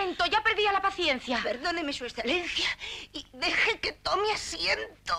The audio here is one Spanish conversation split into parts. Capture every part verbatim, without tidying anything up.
momento, ya perdía la paciencia. Perdóneme, Su Excelencia, y deje que tome asiento.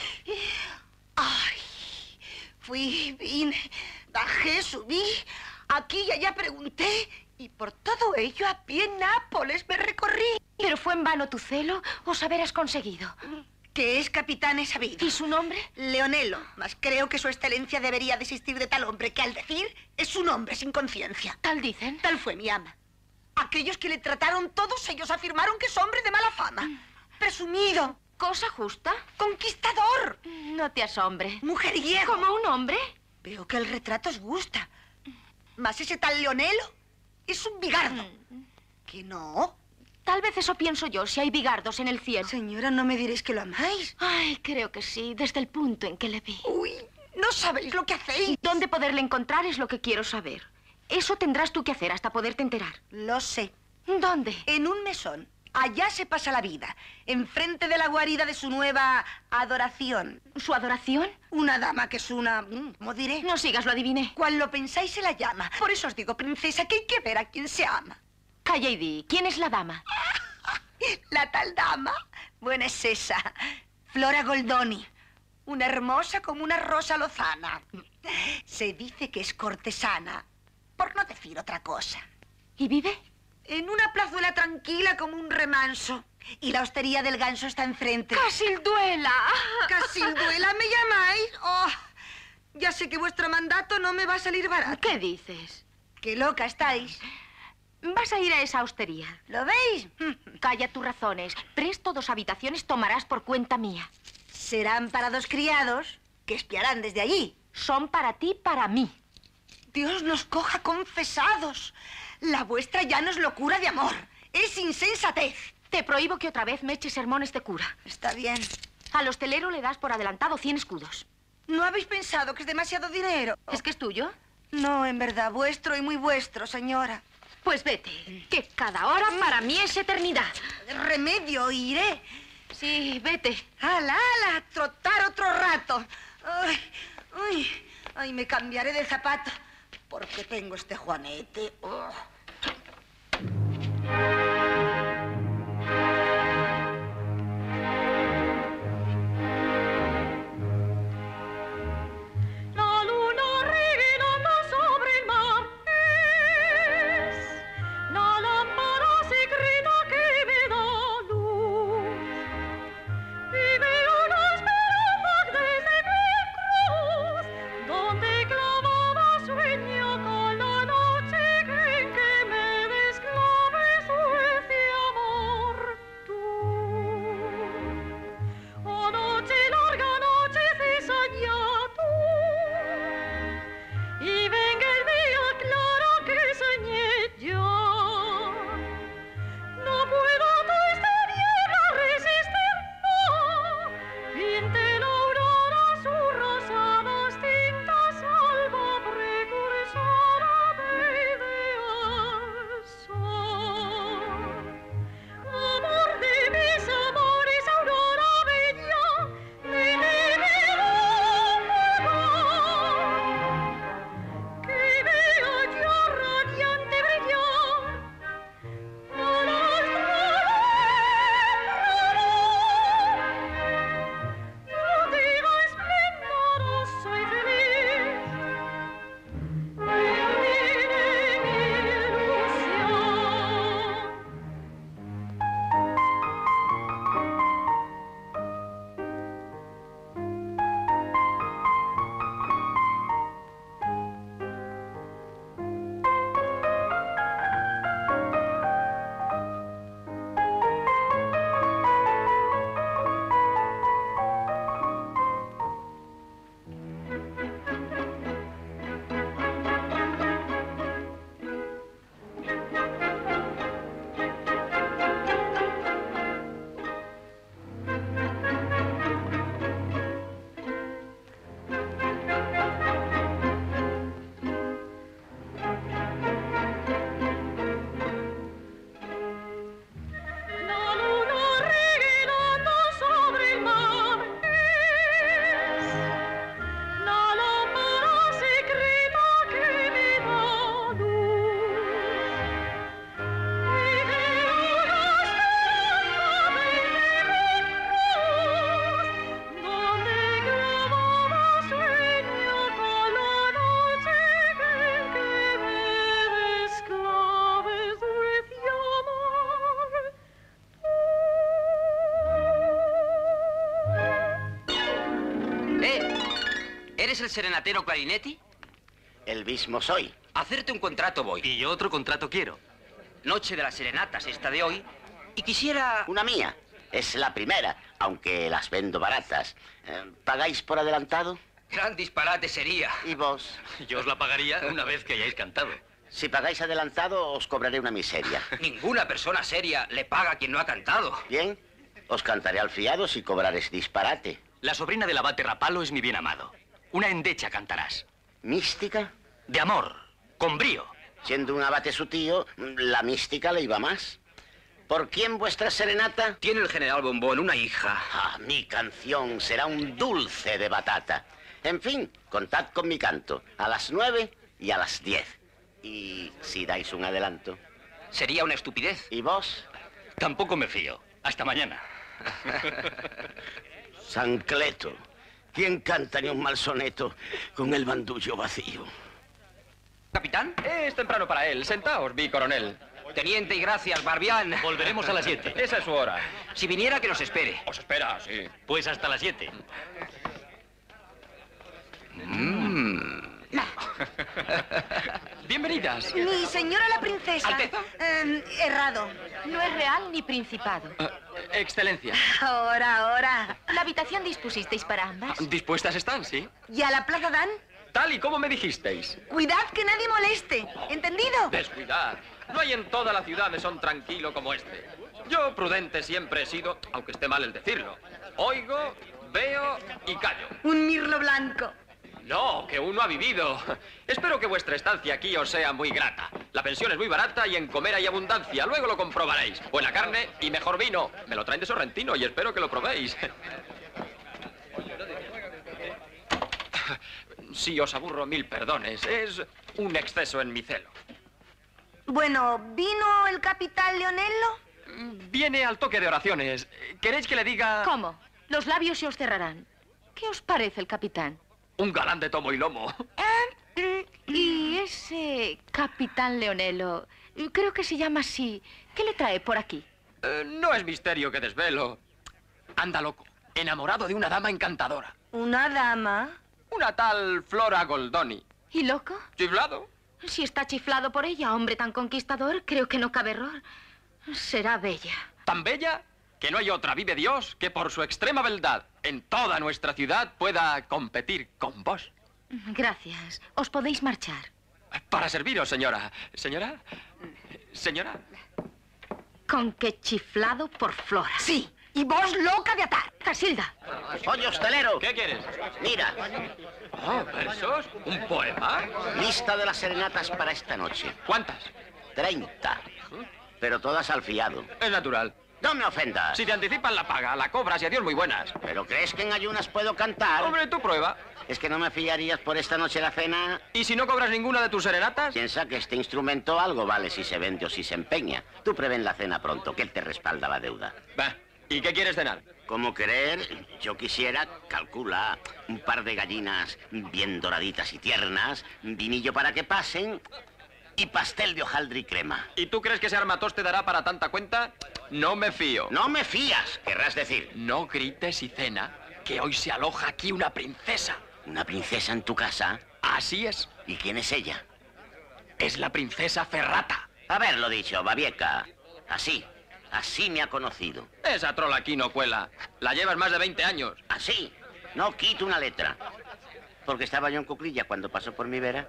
Ay, fui, vine, bajé, subí, aquí y allá pregunté, y por todo ello a pie en Nápoles me recorrí. ¿Pero fue en vano tu celo o haberás conseguido? Que es capitán he sabido. ¿Y su nombre? Leonelo, mas creo que Su Excelencia debería desistir de tal hombre que al decir es un hombre sin conciencia. ¿Tal dicen? Tal fue mi ama. Aquellos que le trataron, todos ellos afirmaron que es hombre de mala fama. Presumido. ¿Cosa justa? Conquistador. No te asombre. Mujeriego. ¿Como un hombre? Veo que el retrato os gusta. Mas ese tal Leonelo es un bigardo. ¿Que no? Tal vez eso pienso yo, si hay bigardos en el cielo. Señora, ¿no me diréis que lo amáis? Ay, creo que sí, desde el punto en que le vi. Uy, no sabéis lo que hacéis. ¿Dónde poderle encontrar es lo que quiero saber? Eso tendrás tú que hacer hasta poderte enterar. Lo sé. ¿Dónde? En un mesón. Allá se pasa la vida, enfrente de la guarida de su nueva adoración. ¿Su adoración? Una dama que es una... ¿cómo diré? No sigas, lo adiviné. Cual lo pensáis se la llama. Por eso os digo, princesa, que hay que ver a quién se ama. Calla y di, ¿quién es la dama? La tal dama, buena es esa, Flora Goldoni, una hermosa como una rosa lozana. Se dice que es cortesana, por no decir otra cosa. ¿Y vive? En una plazuela tranquila como un remanso. Y la hostería del Ganso está enfrente. ¡Casilduela! ¿Casilduela me llamáis? Oh, ya sé que vuestro mandato no me va a salir barato. ¿Qué dices? ¡Qué loca estáis! Vas a ir a esa hostería. ¿Lo veis? Calla tus razones. Presto dos habitaciones tomarás por cuenta mía. Serán para dos criados que espiarán desde allí. Son para ti, para mí. Dios nos coja confesados. La vuestra ya no es locura de amor. Es insensatez. Te prohíbo que otra vez me eches sermones de cura. Está bien. Al hostelero le das por adelantado cien escudos. ¿No habéis pensado que es demasiado dinero? ¿Es que es tuyo? No, en verdad, vuestro y muy vuestro, señora. Pues vete, que cada hora para mí es eternidad. Remedio, iré. Sí, vete. ¡Hala, hala! Trotar otro rato. Ay, ay, ay, me cambiaré de zapato porque tengo este juanete. Oh. Donde clamaba sueño con la noche que el serenatero Clarinetti? El mismo soy. A hacerte un contrato voy. Y yo otro contrato quiero. Noche de las serenatas esta de hoy. Y quisiera... Una mía. Es la primera, aunque las vendo baratas. Eh, ¿Pagáis por adelantado? Gran disparate sería. ¿Y vos? Yo os la pagaría una vez que hayáis cantado. Si pagáis adelantado, os cobraré una miseria. Ninguna persona seria le paga a quien no ha cantado. Bien, os cantaré al fiado si cobrares disparate. La sobrina del abate Rapalo es mi bien amado. Una endecha cantarás. ¿Mística? De amor, con brío. Siendo un abate su tío, la mística le iba más. ¿Por quién vuestra serenata? Tiene el general Bombón una hija. Ah, mi canción será un dulce de batata. En fin, contad con mi canto, a las nueve y a las diez. Y si dais un adelanto. Sería una estupidez. ¿Y vos? Tampoco me fío. Hasta mañana. San Cleto, ¿quién canta ni un mal soneto con el bandullo vacío? ¿Capitán? Es temprano para él. Sentaos, mi coronel. Teniente y gracias, Barbián. Volveremos a las siete. Esa es su hora. Si viniera, que nos espere. Os espera, sí. Pues hasta las siete. Bienvenidas. Mi señora la princesa. ¿Alteza? Eh, errado. No es real ni principado. Eh, excelencia. Ahora, ahora. ¿La habitación dispusisteis para ambas? ¿Dispuestas están, sí? ¿Y a la plaza dan? Tal y como me dijisteis. Cuidad que nadie moleste. ¿Entendido? Descuidad. No hay en toda la ciudad mesón tranquilo como este. Yo prudente siempre he sido, aunque esté mal el decirlo. Oigo, veo y callo. Un mirlo blanco. No, que uno ha vivido. Espero que vuestra estancia aquí os sea muy grata. La pensión es muy barata y en comer hay abundancia. Luego lo comprobaréis. Buena carne y mejor vino. Me lo traen de Sorrentino y espero que lo probéis. Si os aburro, mil perdones. Es un exceso en mi celo. Bueno, ¿vino el capitán Leonello? Viene al toque de oraciones. ¿Queréis que le diga...? ¿Cómo? Los labios se os cerrarán. ¿Qué os parece el capitán? Un galán de tomo y lomo. Y ese capitán Leonello, creo que se llama así. ¿Qué le trae por aquí? Eh, no es misterio que desvelo. Anda loco, enamorado de una dama encantadora. ¿Una dama? Una tal Flora Goldoni. ¿Y loco? ¿Chiflado? Si está chiflado por ella, hombre tan conquistador, creo que no cabe error. Será bella. Tan bella que no hay otra, vive Dios, que por su extrema beldad en toda nuestra ciudad pueda competir con vos. Gracias. Os podéis marchar. Para serviros, señora. ¿Señora? ¿Señora? Con que chiflado por Flora. Sí. Y vos loca de atar. Casilda. Oye, hostelero. ¿Qué quieres? Mira, Oh, ¿versos? ¿Un poema? lista de las serenatas para esta noche. ¿Cuántas? Treinta. Pero todas al fiado. Es natural. No me ofendas. Si te anticipan la paga, la cobras y adiós muy buenas. ¿Pero crees que en ayunas puedo cantar? Hombre, tú prueba. ¿Es que no me fiarías por esta noche la cena? ¿Y si no cobras ninguna de tus serenatas? Piensa que este instrumento algo vale si se vende o si se empeña. Tú prevén la cena pronto, que él te respalda la deuda. Va. ¿Y qué quieres cenar? Como querer, yo quisiera, calcula, un par de gallinas bien doraditas y tiernas, vinillo para que pasen y pastel de hojaldre y crema. ¿Y tú crees que ese armatoste dará para tanta cuenta? No me fío. No me fías, querrás decir. No grites y cena, que hoy se aloja aquí una princesa. ¿Una princesa en tu casa? Así es. ¿Y quién es ella? Es la princesa Ferrata. Haberlo dicho, Babieca. Así, así me ha conocido. Esa trola aquí no cuela. La llevas más de veinte años. Así, no quito una letra. Porque estaba yo en cuclilla cuando pasó por mi vera.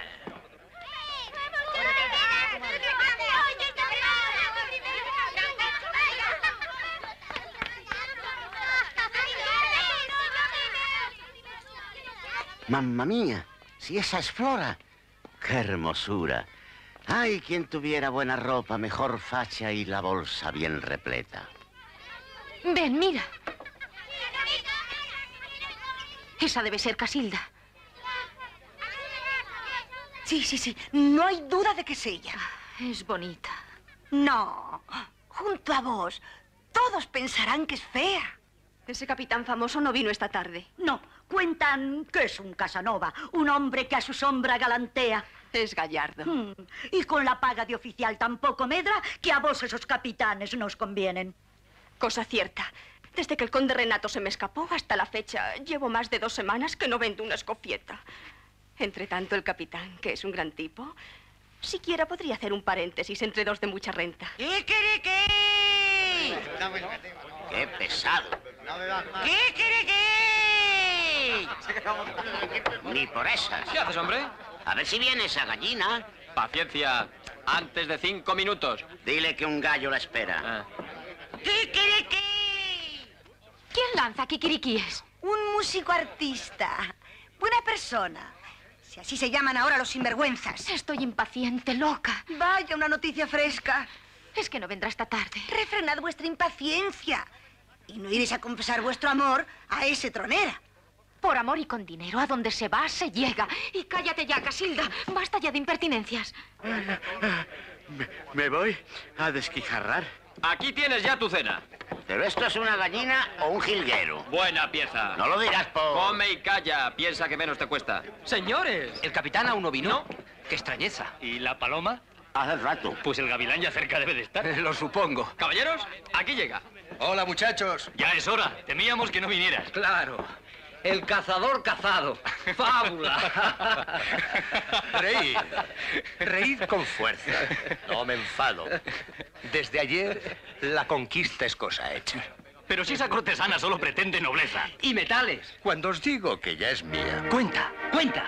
Mamma mía, si esa es Flora. ¡Qué hermosura! Ay, quien tuviera buena ropa, mejor facha y la bolsa bien repleta. Ven, mira. Esa debe ser Casilda. Sí, sí, sí. No hay duda de que es ella. Es bonita. No. Junto a vos, todos pensarán que es fea. Ese capitán famoso no vino esta tarde. No, cuentan que es un Casanova, un hombre que a su sombra galantea. Es gallardo. Hmm, Y con la paga de oficial tampoco medra, que a vos esos capitanes nos convienen. Cosa cierta. Desde que el conde Renato se me escapó hasta la fecha, llevo más de dos semanas que no vendo una escofieta. Entre tanto, el capitán, que es un gran tipo, siquiera podría hacer un paréntesis entre dos de mucha renta. ¡Kikiriki! ¡Qué pesado! ¡Kikiriki! Ni por esas. ¿Qué haces, hombre? A ver si viene esa gallina. Paciencia. Antes de cinco minutos. Dile que un gallo la espera. Ah. ¡Kikiriki! ¿Quién lanza kikirikíes? Un músico artista. Buena persona. Si así se llaman ahora los sinvergüenzas. Estoy impaciente, loca. Vaya, una noticia fresca. Es que no vendrá esta tarde. Refrenad vuestra impaciencia. Y no iréis a confesar vuestro amor a ese tronera. Por amor y con dinero, a donde se va, se llega. Y cállate ya, Casilda. Basta ya de impertinencias. Me, me voy a desquijarrar. Aquí tienes ya tu cena. ¿Pero esto es una gallina o un jilguero? Buena pieza. No lo dirás por... Come y calla. Piensa que menos te cuesta. Señores, ¿el capitán aún no vino? No. ¡Qué extrañeza! ¿Y la paloma? Hace rato. Pues el gavilán ya cerca debe de estar. Lo supongo. Caballeros, aquí llega. Hola, muchachos. Ya es hora. Temíamos que no vinieras. Claro. El cazador cazado. ¡Fábula! Reíd. Reíd con fuerza. No me enfado. Desde ayer, la conquista es cosa hecha. Pero si esa cortesana solo pretende nobleza. Y metales. Cuando os digo que ya es mía, Cuenta, cuenta.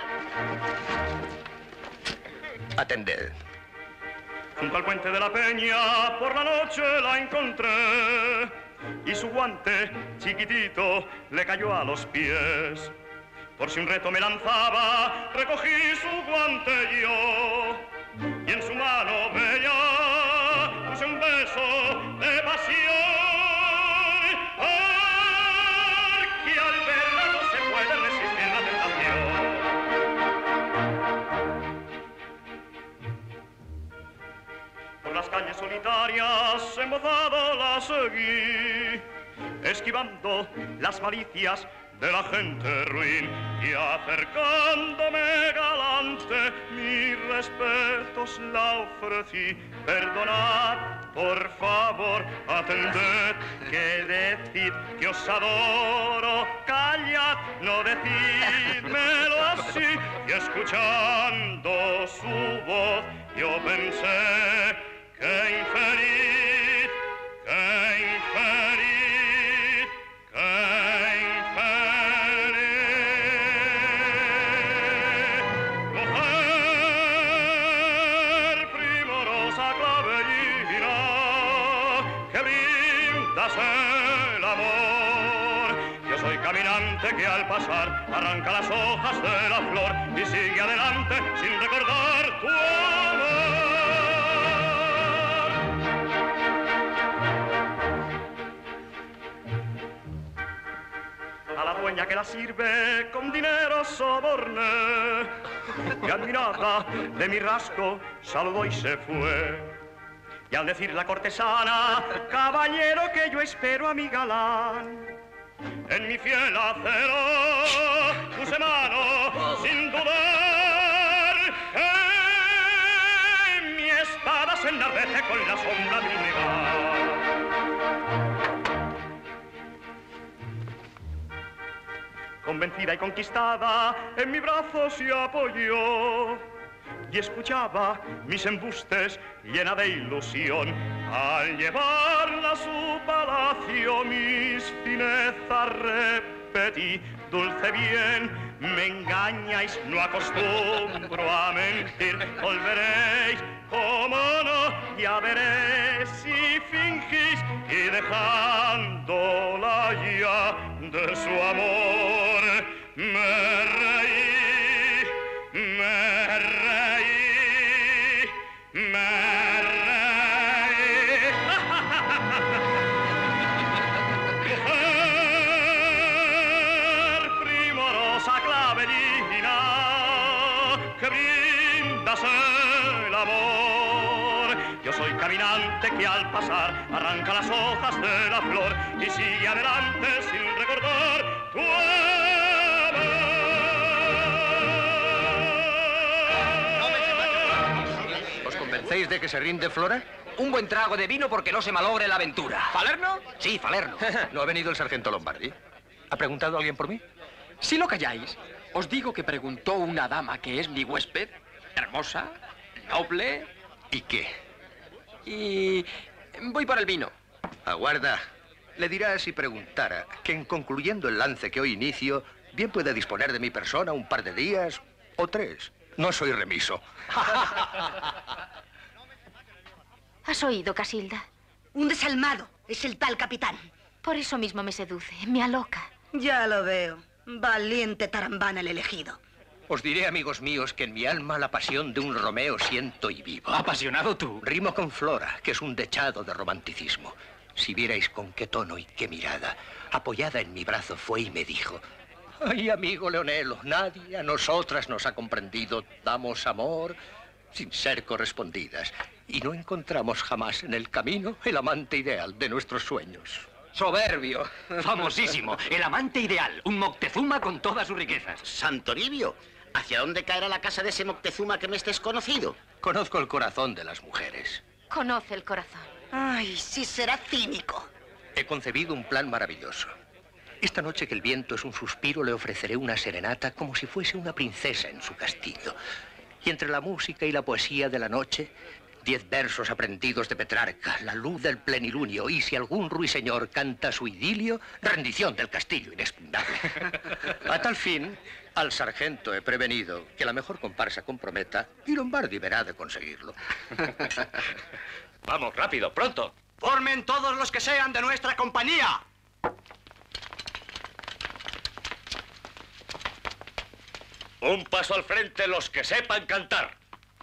atended. Junto al puente de la Peña, por la noche la encontré. Y su guante, chiquitito, le cayó a los pies. Por si un reto me lanzaba, recogí su guante yo. Y en su mano bella puse un beso de pasión. Porque al verla no se puede resistir la tentación. Por las calles solitarias embozado la seguí, esquivando las malicias de la gente ruin y acercándome galante, mis respetos la ofrecí. Perdonad, por favor, atended, que decid que os adoro. Callad, no decídmelo así. Y escuchando su voz, yo pensé que infeliz, que infeliz, que infeliz. Mujer primorosa clavellina, que brindas el amor. Yo soy caminante que al pasar arranca las hojas de la flor y sigue adelante sin recordar tu amor. A la dueña que la sirve con dinero soborné, y admirada de mi rasgo saludó y se fue. Y al decir la cortesana, caballero, que yo espero a mi galán, en mi fiel acero puse mano sin dudar, en mi espada se enardece con la sombra de un rival. Convencida y conquistada, en mi brazo se apoyó y escuchaba mis embustes llena de ilusión. Al llevarla a su palacio mis finezas repetí. Dulce bien, me engañáis, no acostumbro a mentir. Volveréis, como no, ya veréis si fingís. Y dejándola ya de su amor, me reí, me reí, me reí. Mujer primorosa clavellina, que brindas el amor. Yo soy caminante que al pasar arranca las hojas de la flor y sigue adelante sin recordar tu amor. ¿Os convencéis de que se rinde Flora? Un buen trago de vino porque no se malogre la aventura. ¿Falerno? Sí, Falerno. ¿No ha venido el sargento Lombardi? ¿Ha preguntado alguien por mí? Si lo calláis, os digo que preguntó una dama que es mi huésped, hermosa, noble... ¿Y qué? Y... voy por el vino. Aguarda. Le dirá si preguntara que en concluyendo el lance que hoy inicio, bien puede disponer de mi persona un par de días o tres. No soy remiso. ¿Has oído, Casilda? Un desalmado. Es el tal capitán. Por eso mismo me seduce, me aloca. Ya lo veo. Valiente tarambana el elegido. Os diré, amigos míos, que en mi alma la pasión de un Romeo siento y vivo. ¿Apasionado tú? Rimo con Flora, que es un dechado de romanticismo. Si vierais con qué tono y qué mirada, apoyada en mi brazo fue y me dijo: ay, amigo Leonelo, nadie a nosotras nos ha comprendido. Damos amor sin ser correspondidas. Y no encontramos jamás en el camino el amante ideal de nuestros sueños. Soberbio. Famosísimo. El amante ideal. Un Moctezuma con todas sus riquezas. Santoribio, ¿hacia dónde caerá la casa de ese Moctezuma que me es desconocido? Conozco el corazón de las mujeres. Conoce el corazón. Ay, sí será cínico. He concebido un plan maravilloso. Esta noche que el viento es un suspiro, le ofreceré una serenata como si fuese una princesa en su castillo. Y entre la música y la poesía de la noche, diez versos aprendidos de Petrarca, la luz del plenilunio, y si algún ruiseñor canta su idilio, rendición del castillo inexpugnable. A tal fin, al sargento he prevenido que la mejor comparsa comprometa, y Lombardi verá de conseguirlo. Vamos, rápido, pronto. Formen todos los que sean de nuestra compañía. Un paso al frente los que sepan cantar.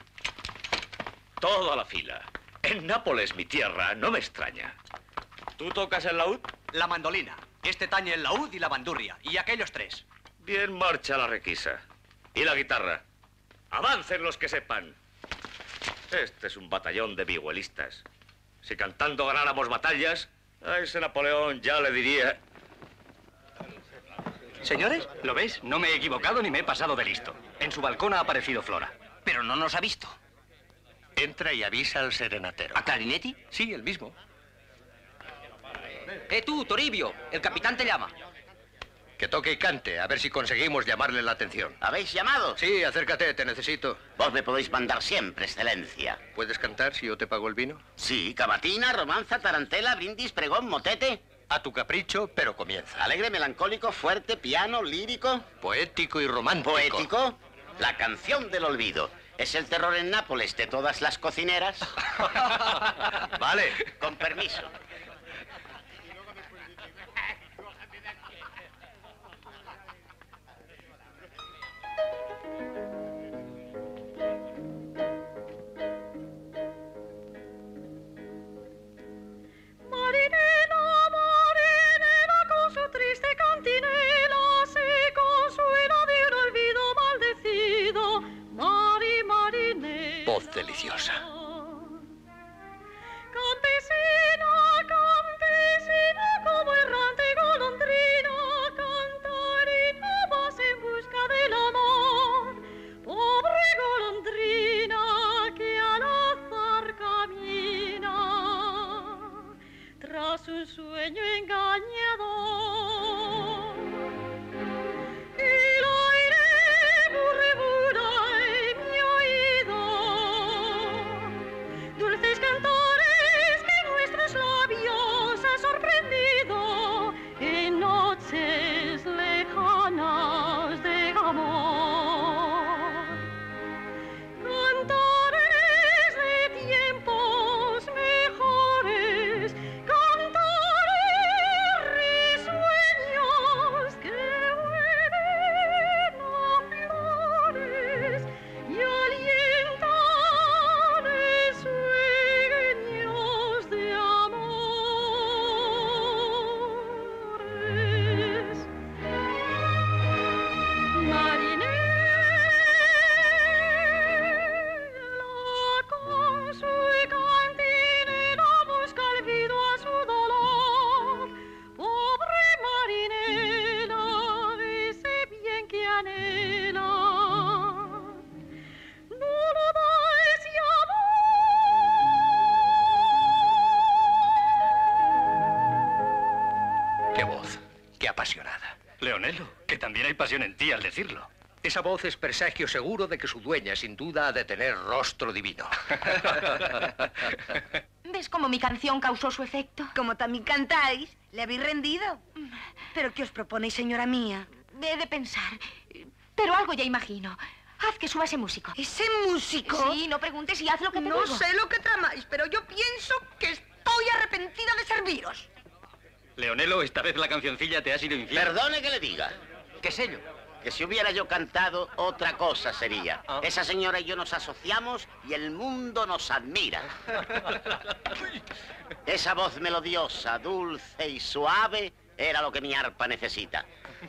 Toda la fila. En Nápoles, mi tierra, no me extraña. ¿Tú tocas el laúd? La mandolina. Este tañe el laúd y la bandurria. Y aquellos tres. Bien marcha la requisa. ¿Y la guitarra? Avancen los que sepan. Este es un batallón de vihuelistas. Si cantando ganáramos batallas, a ese Napoleón ya le diría... Señores, ¿lo ves? No me he equivocado ni me he pasado de listo. En su balcón ha aparecido Flora. Pero no nos ha visto. Entra y avisa al serenatero. ¿A Clarinetti? Sí, el mismo. Eh, tú, Toribio, el capitán te llama. Que toque y cante, a ver si conseguimos llamarle la atención. ¿Habéis llamado? Sí, acércate, te necesito. Vos me podéis mandar siempre, excelencia. ¿Puedes cantar si yo te pago el vino? Sí, cavatina, romanza, tarantela, brindis, pregón, motete. A tu capricho, pero comienza. Alegre, melancólico, fuerte, piano, lírico. Poético y romántico. Poético. La canción del olvido. Es el terror en Nápoles de todas las cocineras. Vale. Con permiso. Marinela, marinela, con su triste cantinela se consuela de un olvido maldecido. Mari, marinela. Voz deliciosa. Campesina, campesina, como errante golondrina, cantarina, vas en busca del amor. Pobre golondrina que al azar camina tras un sueño engañador. Y el aire murmura en mi oído dulces cantores que nuestros labios ha sorprendido en noches lejanas de amor. Cantares de tiempos mejores, cantares Qué voz, qué apasionada. Leonelo, que también hay pasión en ti al decirlo. Esa voz es presagio seguro de que su dueña, sin duda, ha de tener rostro divino. ¿Ves cómo mi canción causó su efecto? Como también cantáis, ¿le habéis rendido? ¿Pero qué os proponéis, señora mía? He de pensar, pero algo ya imagino. Haz que suba ese músico. ¿Ese músico? Sí, no preguntes y haz lo que te No digo. sé lo que tramáis, pero yo pienso que estoy arrepentida de serviros. Leonelo, esta vez la cancioncilla te ha sido infiel. Perdone que le diga. ¿Qué sé yo? Que si hubiera yo cantado, otra cosa sería. Ah. Esa señora y yo nos asociamos y el mundo nos admira. Esa voz melodiosa, dulce y suave era lo que mi arpa necesita.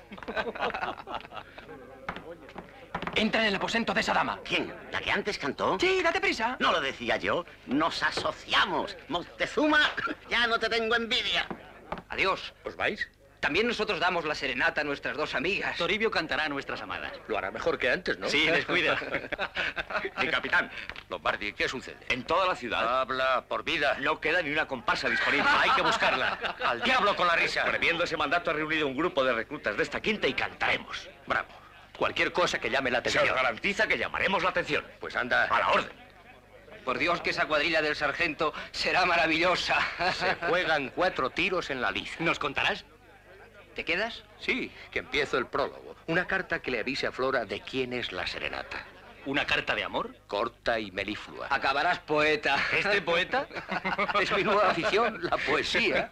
Entra en el aposento de esa dama. ¿Quién? ¿La que antes cantó? Sí, date prisa. No lo decía yo. Nos asociamos. Moctezuma, ya no te tengo envidia. Adiós. ¿Os vais? También nosotros damos la serenata a nuestras dos amigas. Toribio cantará a nuestras amadas. Lo hará mejor que antes, ¿no? Sí, descuida. Mi capitán, Lombardi, ¿qué sucede? en toda la ciudad Habla por vida. no queda ni una comparsa disponible. Hay que buscarla. Al diablo con la risa. Previendo ese mandato, ha reunido un grupo de reclutas de esta quinta y cantaremos. Bravo. Cualquier cosa que llame la Se atención. os garantiza que llamaremos la atención. Pues anda. A la orden. Por Dios que esa cuadrilla del sargento será maravillosa. Se juegan cuatro tiros en la liza. ¿Nos contarás? ¿Te quedas? Sí, que empiezo el prólogo. Una carta que le avise a Flora de quién es la serenata. ¿Una carta de amor? Corta y meliflua. Acabarás poeta. ¿Este poeta? Es mi nueva afición, la poesía.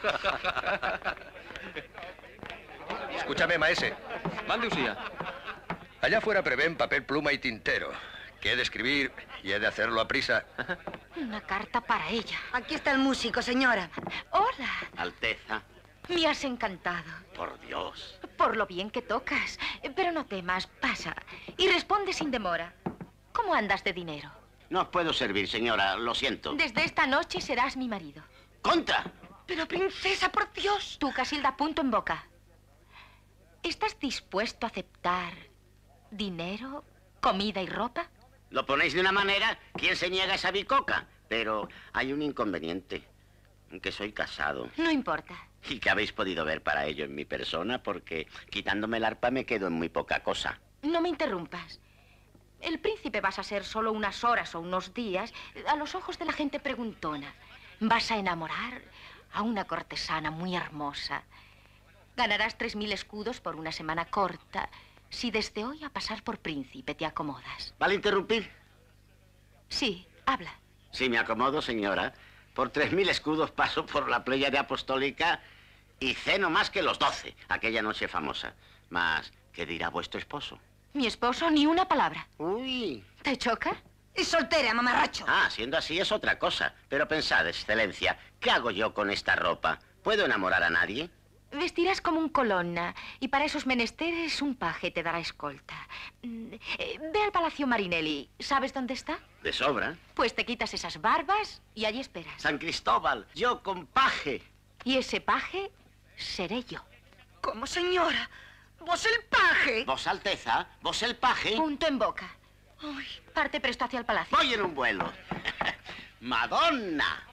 Escúchame, maese. Mande usía. Allá afuera prevén papel, pluma y tintero. Que he de escribir y he de hacerlo a prisa. Una carta para ella. Aquí está el músico, señora. Hola, Alteza, me has encantado. por Dios. Por lo bien que tocas. Pero no temas, pasa. Y responde sin demora. ¿Cómo andas de dinero? No os puedo servir, señora, lo siento. Desde esta noche serás mi marido. ¡Contra! Pero, princesa, por Dios. Tú, Casilda, punto en boca. ¿Estás dispuesto a aceptar dinero, comida y ropa? Lo ponéis de una manera, ¿quién se niega a esa bicoca? Pero hay un inconveniente, que soy casado. No importa. Y que habéis podido ver para ello en mi persona, porque quitándome el arpa me quedo en muy poca cosa. No me interrumpas. El príncipe vas a ser solo unas horas o unos días a los ojos de la gente preguntona. Vas a enamorar a una cortesana muy hermosa. Ganarás tres mil escudos por una semana corta si desde hoy a pasar por príncipe te acomodas. ¿Vale interrumpir? Sí, habla. Si me acomodo, señora, por tres mil escudos paso por la Pléyade Apostólica y ceno más que los doce, aquella noche famosa. Mas, ¿qué dirá vuestro esposo? Mi esposo, ni una palabra. Uy. ¿Te choca? Es soltera, mamarracho. Ah, siendo así es otra cosa. Pero pensad, excelencia, ¿qué hago yo con esta ropa? ¿Puedo enamorar a nadie? Vestirás como un colonna y para esos menesteres un paje te dará escolta. Mm, eh, Ve al Palacio Marinelli. ¿Sabes dónde está? De sobra. Pues te quitas esas barbas y allí esperas. San Cristóbal, yo con paje. Y ese paje seré yo. ¿Cómo, señora? ¿Vos el paje? Vos, Alteza, vos el paje. Punto en boca. Ay, Parte presto hacia el palacio. Voy en un vuelo. ¡Madonna!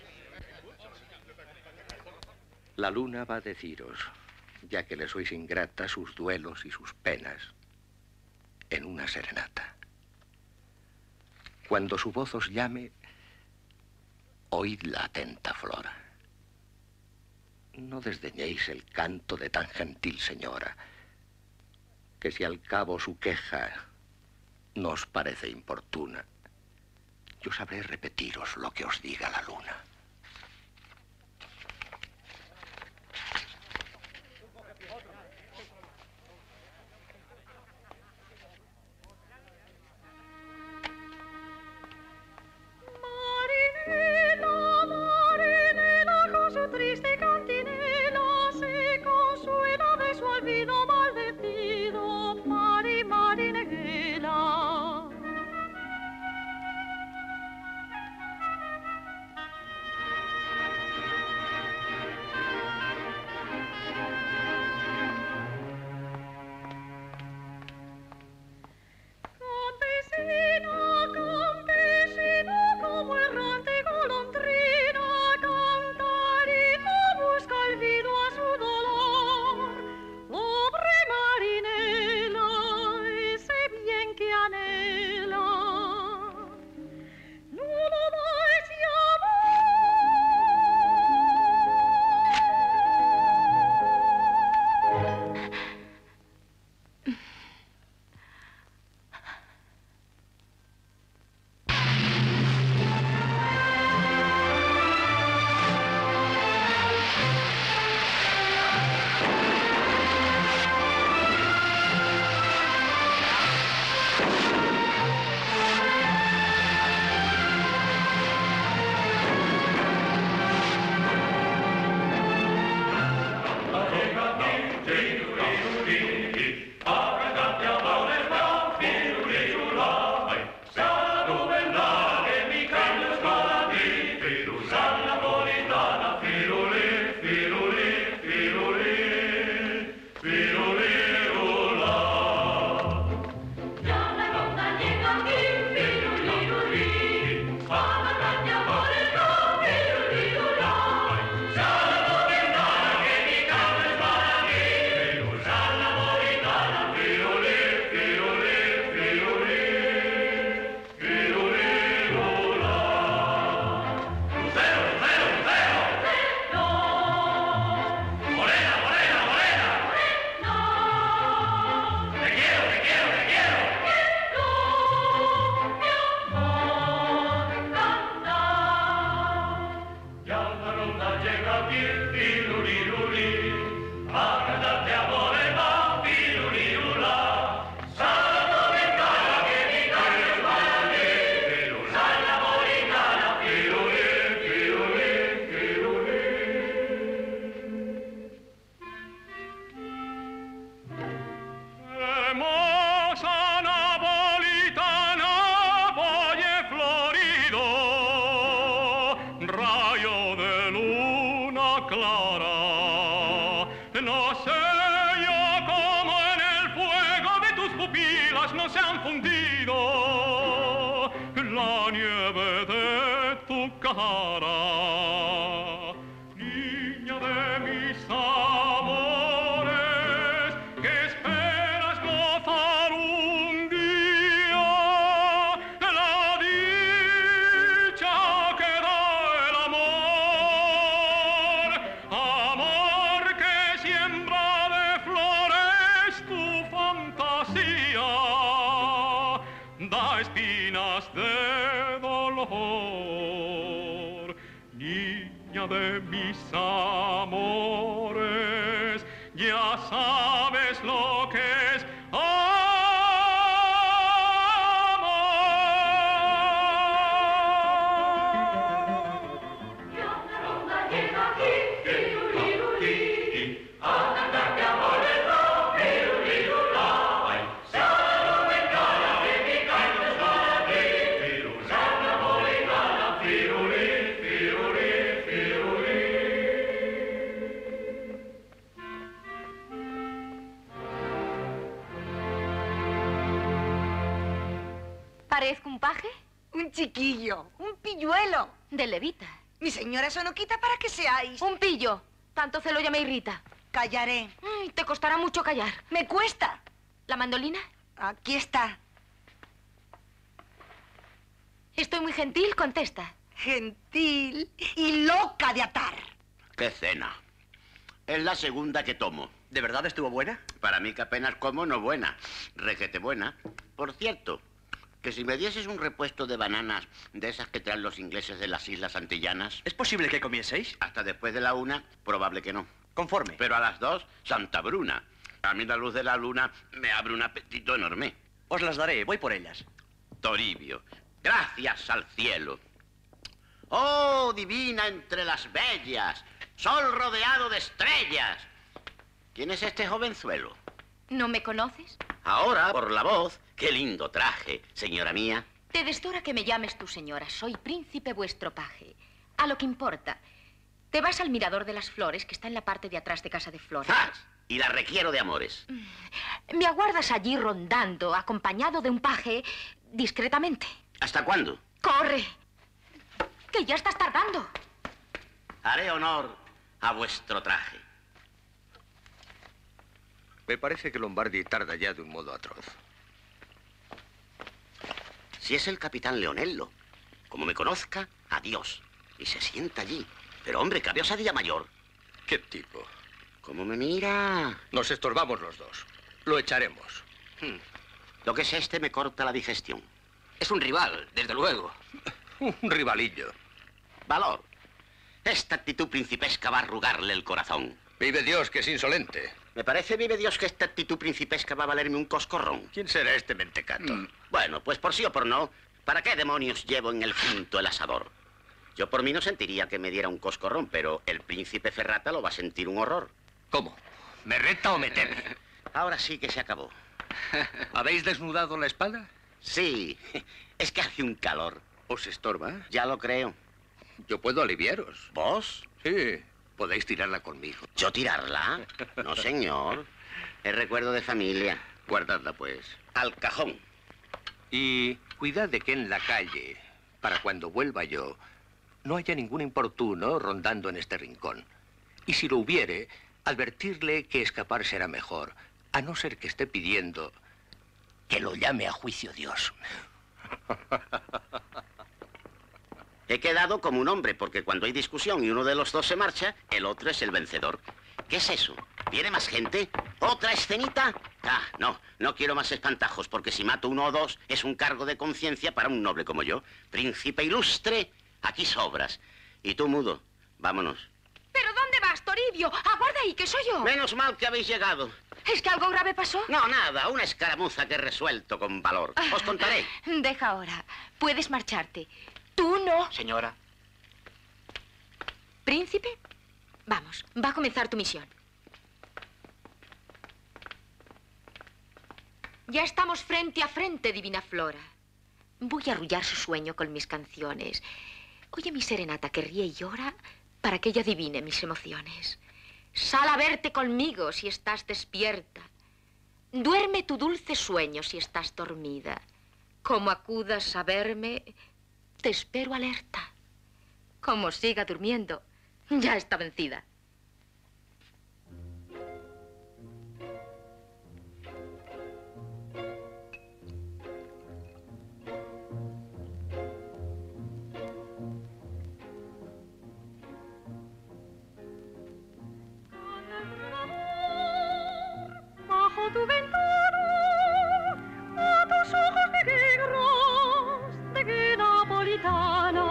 La luna va a deciros, ya que le sois ingrata, sus duelos y sus penas en una serenata. Cuando su voz os llame, oídla atenta, Flora. No desdeñéis el canto de tan gentil señora, que si al cabo su queja no os parece importuna, yo sabré repetiros lo que os diga la luna. Marinela, Marinela, con su triste cantinela se consuela de su olvido maldecido. Mari, Marinela. Campesina, campesina, como errante golondrina, cantarina De mis amores, ya sabes lo que es ¿Parezco un paje? Un chiquillo, un pilluelo. De levita. Mi señora, eso no quita para que seáis. Un pillo. Tanto celo ya me irrita. Callaré. Ay, te costará mucho callar. Me cuesta. ¿La mandolina? Aquí está. Estoy muy gentil, contesta. Gentil y loca de atar. ¡Qué cena! Es la segunda que tomo. ¿De verdad estuvo buena? Para mí que apenas como, no buena. Requete buena. Por cierto, que si me dieses un repuesto de bananas de esas que traen los ingleses de las Islas Antillanas... ¿Es posible que comieseis? Hasta después de la una, probable que no. Conforme. Pero a las dos, Santa Bruna. A mí la luz de la luna me abre un apetito enorme. Os las daré, voy por ellas. Toribio, gracias al cielo. ¡Oh, divina entre las bellas! ¡Sol rodeado de estrellas! ¿Quién es este jovenzuelo? ¿No me conoces? Ahora, por la voz, qué lindo traje, señora mía. Te destora que me llames tu señora. Soy príncipe vuestro paje. A lo que importa. Te vas al mirador de las flores, que está en la parte de atrás de Casa de Flores. ¡Ah! Y la requiero de amores. Me aguardas allí rondando, acompañado de un paje, discretamente. ¿Hasta cuándo? ¡Corre! ¡Que ya estás tardando! Haré honor a vuestro traje. Me parece que Lombardi tarda ya de un modo atroz. Si es el capitán Leonello, como me conozca, adiós. Y se sienta allí. Pero, hombre, qué osadía mayor. ¿Qué tipo? ¿Cómo me mira? Nos estorbamos los dos. Lo echaremos. Hmm. Lo que es este me corta la digestión. Es un rival, desde luego. Un rivalillo. Valor. Esta actitud principesca va a arrugarle el corazón. Vive Dios, que es insolente. Me parece, vive Dios, que esta actitud principesca va a valerme un coscorrón. ¿Quién será este mentecato? Mm, bueno, pues por sí o por no, ¿para qué demonios llevo en el cinto el asador? Yo por mí no sentiría que me diera un coscorrón, pero el príncipe Ferrata lo va a sentir un horror. ¿Cómo? ¿Me reta o me teme? Ahora sí que se acabó. ¿Habéis desnudado la espada? Sí, es que hace un calor. ¿Os estorba? Ya lo creo. Yo puedo aliviaros. ¿Vos? Sí. Podéis tirarla conmigo. ¿Yo tirarla? No, señor. Es recuerdo de familia. Guardadla, pues. Al cajón. Y cuidad de que en la calle, para cuando vuelva yo, no haya ningún importuno rondando en este rincón. Y si lo hubiere, advertirle que escapar será mejor, a no ser que esté pidiendo que lo llame a juicio Dios. He quedado como un hombre, porque cuando hay discusión y uno de los dos se marcha, el otro es el vencedor. ¿Qué es eso? ¿Viene más gente? ¿Otra escenita? Ah, no, no quiero más espantajos, porque si mato uno o dos, es un cargo de conciencia para un noble como yo. Príncipe ilustre, aquí sobras. Y tú, mudo, vámonos. ¿Pero alivio! ¡Aguarda ahí, que soy yo! Menos mal que habéis llegado. ¿Es que algo grave pasó? No, nada. Una escaramuza que he resuelto con valor. Os contaré. Deja ahora. Puedes marcharte. Tú no. Señora. ¿Príncipe? Vamos, va a comenzar tu misión. Ya estamos frente a frente, divina Flora. Voy a arrullar su sueño con mis canciones. Oye mi serenata que ríe y llora para que ella adivine mis emociones. Sal a verte conmigo si estás despierta. Duerme tu dulce sueño si estás dormida. Como acudas a verme, te espero alerta. Como siga durmiendo, ya está vencida. Bajo tu ventana, a tus ojos negros de que napolitana,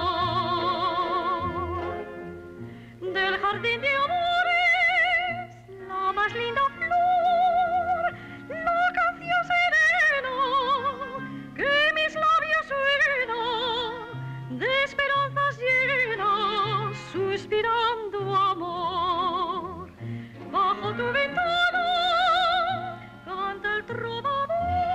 del jardín de amores, la más linda flor, la canción serena que mis labios suenan, de esperanzas llenas, suspirando amor. Bajo tu ventana canta el trovador.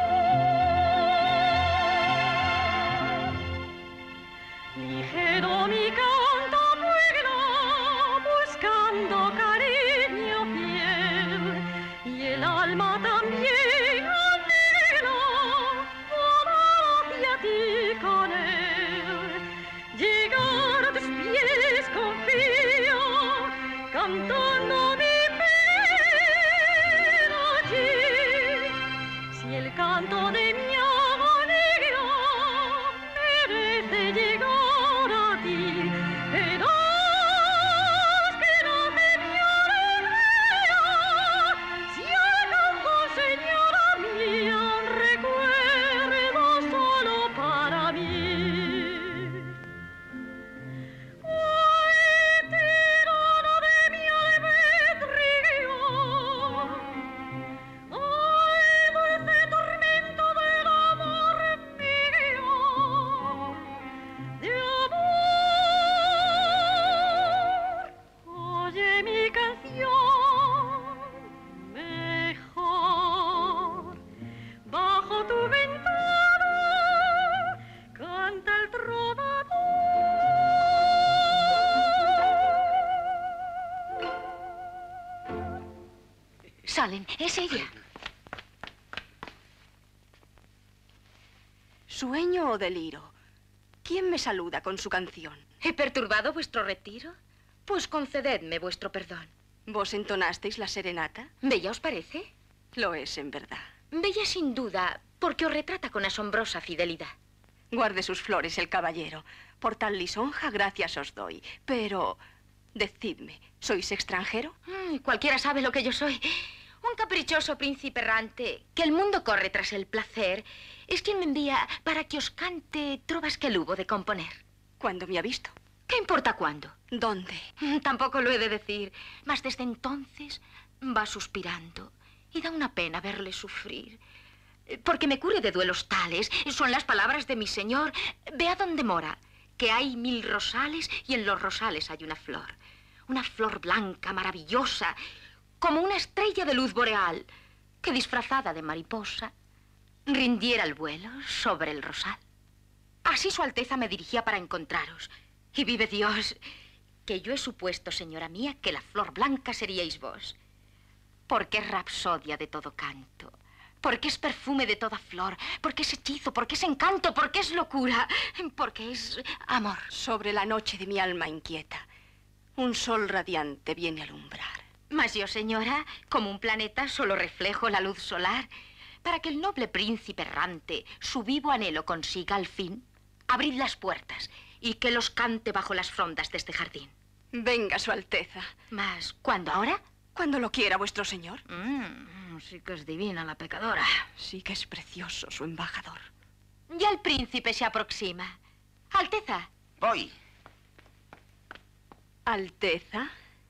Ligero mi canto vuela, buscando cariño fiel, y el alma también anhela volar hacia ti con él. Llegar a tus pies confío, cantando mi el canto de mi alegría merece llegar a ti. Verás que no me mi alegría si el canto, señora mía, un recuerdo solo para mí. Ay, tirano de mi albedrío, Salen, es ella. ¿Sueño o deliro? ¿Quién me saluda con su canción? ¿He perturbado vuestro retiro? Pues concededme vuestro perdón. ¿Vos entonasteis la serenata? ¿Bella os parece? Lo es, en verdad. Bella sin duda, porque os retrata con asombrosa fidelidad. Guarde sus flores el caballero. Por tal lisonja gracias os doy. Pero, decidme, ¿sois extranjero? Mm, cualquiera sabe lo que yo soy. Un caprichoso príncipe errante, que el mundo corre tras el placer, es quien me envía para que os cante trovas que él hubo de componer. ¿Cuándo me ha visto? ¿Qué importa cuándo? ¿Dónde? Tampoco lo he de decir, mas desde entonces va suspirando y da una pena verle sufrir. Porque me cure de duelos tales, son las palabras de mi señor. Vea dónde mora, que hay mil rosales y en los rosales hay una flor. Una flor blanca, maravillosa, como una estrella de luz boreal, que disfrazada de mariposa rindiera el vuelo sobre el rosal. Así su Alteza me dirigía para encontraros. Y vive Dios, que yo he supuesto, señora mía, que la flor blanca seríais vos. Porque es rapsodia de todo canto, porque es perfume de toda flor, porque es hechizo, porque es encanto, porque es locura, porque es amor. Sobre la noche de mi alma inquieta, un sol radiante viene a alumbrar. Mas yo, señora, como un planeta, solo reflejo la luz solar. Para que el noble príncipe errante su vivo anhelo consiga al fin, abrid las puertas y que los cante bajo las frondas de este jardín. Venga, Su Alteza. Mas, ¿cuándo ahora? Cuando lo quiera vuestro señor. Mm, sí que es divina la pecadora. Sí que es precioso su embajador. Ya el príncipe se aproxima. Alteza. Voy. Alteza,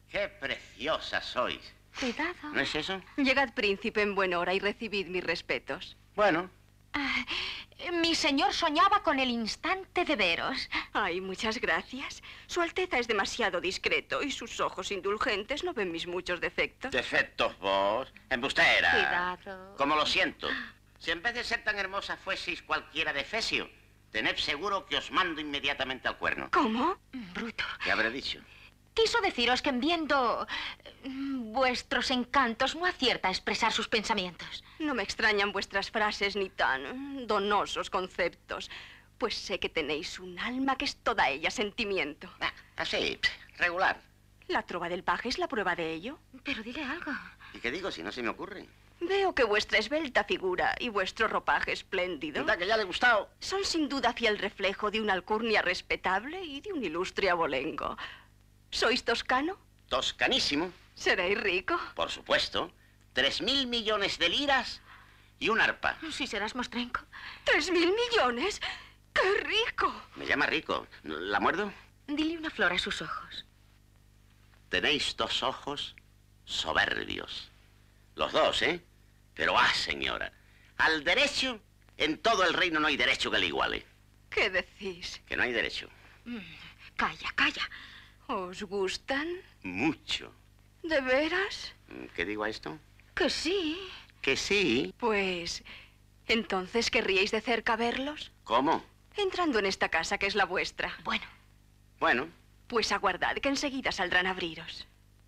¡Qué preciosa sois! Cuidado. ¿No es eso? Llegad, príncipe, en buena hora y recibid mis respetos. Bueno. Ah, mi señor soñaba con el instante de veros. Ay, muchas gracias. Su Alteza es demasiado discreto y sus ojos indulgentes no ven mis muchos defectos. ¿Defectos vos? Embustera. Cuidado. Como lo siento. Si en vez de ser tan hermosa fueseis cualquiera de Efesio, tened seguro que os mando inmediatamente al cuerno. ¿Cómo? Bruto. ¿Qué habré dicho? Quiso deciros que en viendo mm, vuestros encantos no acierta a expresar sus pensamientos. No me extrañan vuestras frases ni tan donosos conceptos, pues sé que tenéis un alma que es toda ella sentimiento. Ah, así, regular. ¿La trova del paje es la prueba de ello? Pero dile algo. ¿Y qué digo si no se me ocurre? Veo que vuestra esbelta figura y vuestro ropaje espléndido... ¿Verdad que ya le he gustado? Son sin duda fiel reflejo de una alcurnia respetable y de un ilustre abolengo. ¿Sois toscano? Toscanísimo. ¿Seréis rico? Por supuesto. Tres mil millones de liras y un arpa. Si serás mostrenco. ¿Tres mil millones? ¡Qué rico! Me llama rico. ¿La muerdo? Dile una flor a sus ojos. Tenéis dos ojos soberbios. Los dos, ¿eh? Pero, ah, señora, al derecho, en todo el reino no hay derecho que le iguale. ¿Qué decís? Que no hay derecho. Mm, calla, calla. ¿Os gustan? Mucho. ¿De veras? ¿Qué digo a esto? Que sí. Que sí. Pues, ¿entonces querríais de cerca verlos? ¿Cómo? Entrando en esta casa que es la vuestra. Bueno. Bueno. Pues aguardad que enseguida saldrán a abriros.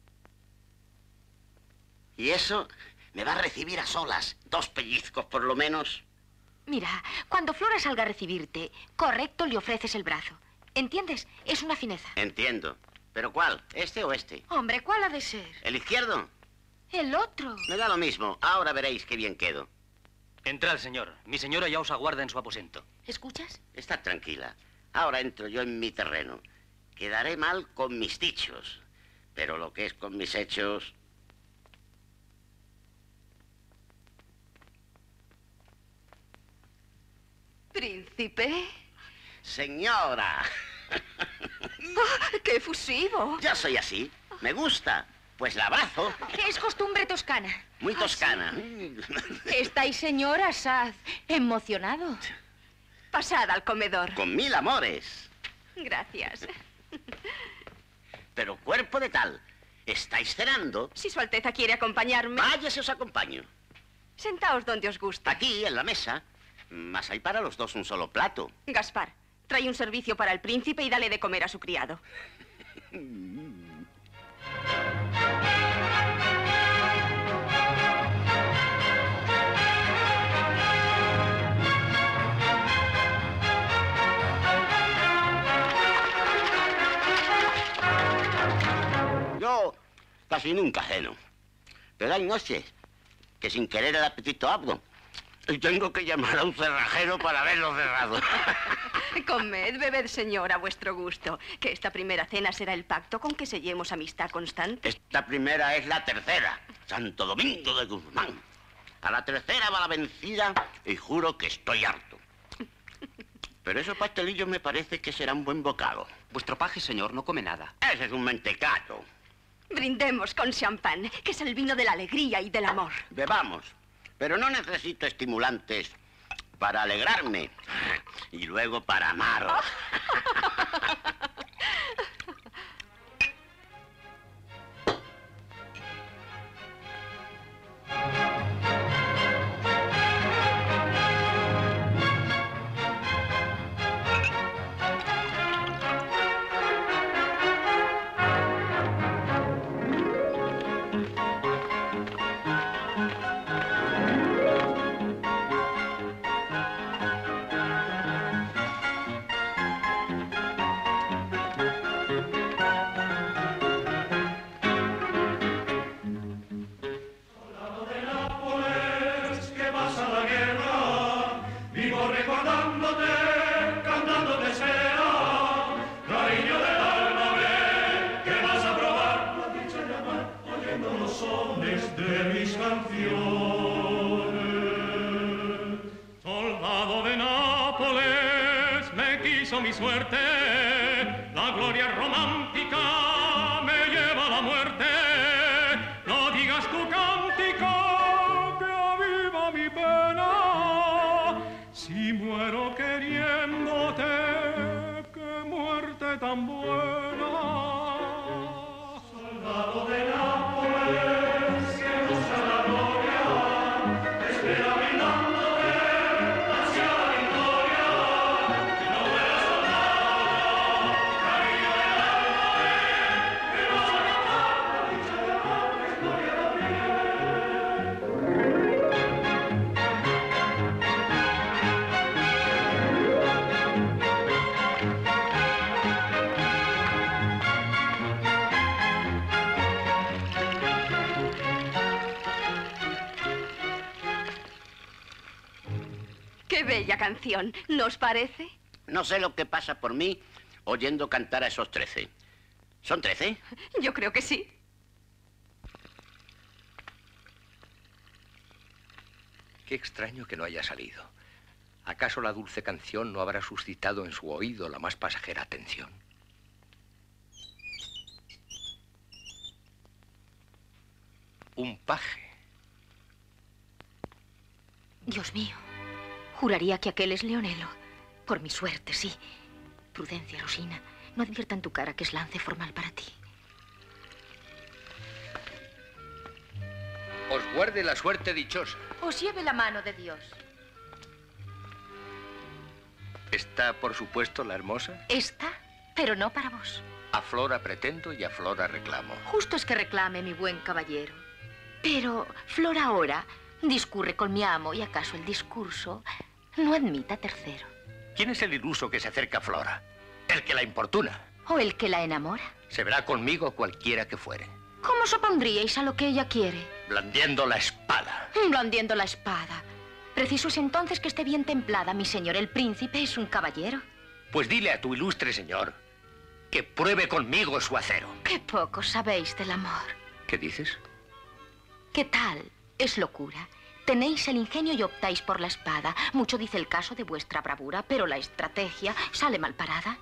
¿Y eso me va a recibir a solas? ¿Dos pellizcos por lo menos? Mira, cuando Flora salga a recibirte, correcto le ofreces el brazo. ¿Entiendes? Es una fineza. Entiendo. ¿Pero cuál? ¿Este o este? Hombre, ¿cuál ha de ser? ¿El izquierdo? El otro. Me da lo mismo. Ahora veréis qué bien quedo. Entrad, señor. Mi señora ya os aguarda en su aposento. ¿Escuchas? Estad tranquila. Ahora entro yo en mi terreno. Quedaré mal con mis dichos. Pero lo que es con mis hechos... ¿Príncipe? Señora. ¡Oh, ¡qué efusivo! Yo soy así. Me gusta. Pues la abrazo. Es costumbre toscana. Muy toscana. Estáis, señor Asaz, emocionado. Pasad al comedor. Con mil amores. Gracias. Pero cuerpo de tal, ¿estáis cenando? Si su Alteza quiere acompañarme... Váyase, os acompaño. Sentaos donde os guste. Aquí, en la mesa. Mas hay para los dos un solo plato. Gaspar, trae un servicio para el príncipe y dale de comer a su criado. Yo casi nunca ceno. Pero hay noches que sin querer el apetito abro. Y tengo que llamar a un cerrajero para verlo cerrado. Comed, bebed, señor, a vuestro gusto. Que esta primera cena será el pacto con que sellemos amistad constante. Esta primera es la tercera. Santo Domingo de Guzmán. A la tercera va la vencida y juro que estoy harto. Pero esos pastelillos me parece que será un buen bocado. Vuestro paje, señor, no come nada. Ese es un mentecato. Brindemos con champán, que es el vino de la alegría y del amor. Bebamos. Pero no necesito estimulantes para alegrarme y luego para amaros. Mi suerte, la gloria romántica me lleva a la muerte. Qué bella canción, ¿no os parece? No sé lo que pasa por mí oyendo cantar a esos trece. ¿Son trece? Yo creo que sí. Qué extraño que no haya salido. ¿Acaso la dulce canción no habrá suscitado en su oído la más pasajera atención? Un paje. Dios mío, juraría que aquel es Leonelo. Por mi suerte, sí. Prudencia, Rosina. No advierta en tu cara que es lance formal para ti. Os guarde la suerte dichosa. Os lleve la mano de Dios. ¿Está, por supuesto, la hermosa? Está, pero no para vos. A Flora pretendo y a Flora reclamo. Justo es que reclame, mi buen caballero. Pero Flora ahora discurre con mi amo y acaso el discurso no admita tercero. ¿Quién es el iluso que se acerca a Flora? ¿El que la importuna? ¿O el que la enamora? Se verá conmigo cualquiera que fuere. ¿Cómo os opondríais a lo que ella quiere? Blandiendo la espada. Blandiendo la espada. Preciso es entonces que esté bien templada, mi señor. El príncipe es un caballero. Pues dile a tu ilustre señor que pruebe conmigo su acero. Qué poco sabéis del amor. ¿Qué dices? ¿Qué tal? Es locura. Tenéis el ingenio y optáis por la espada. Mucho dice el caso de vuestra bravura, pero la estrategia sale mal parada.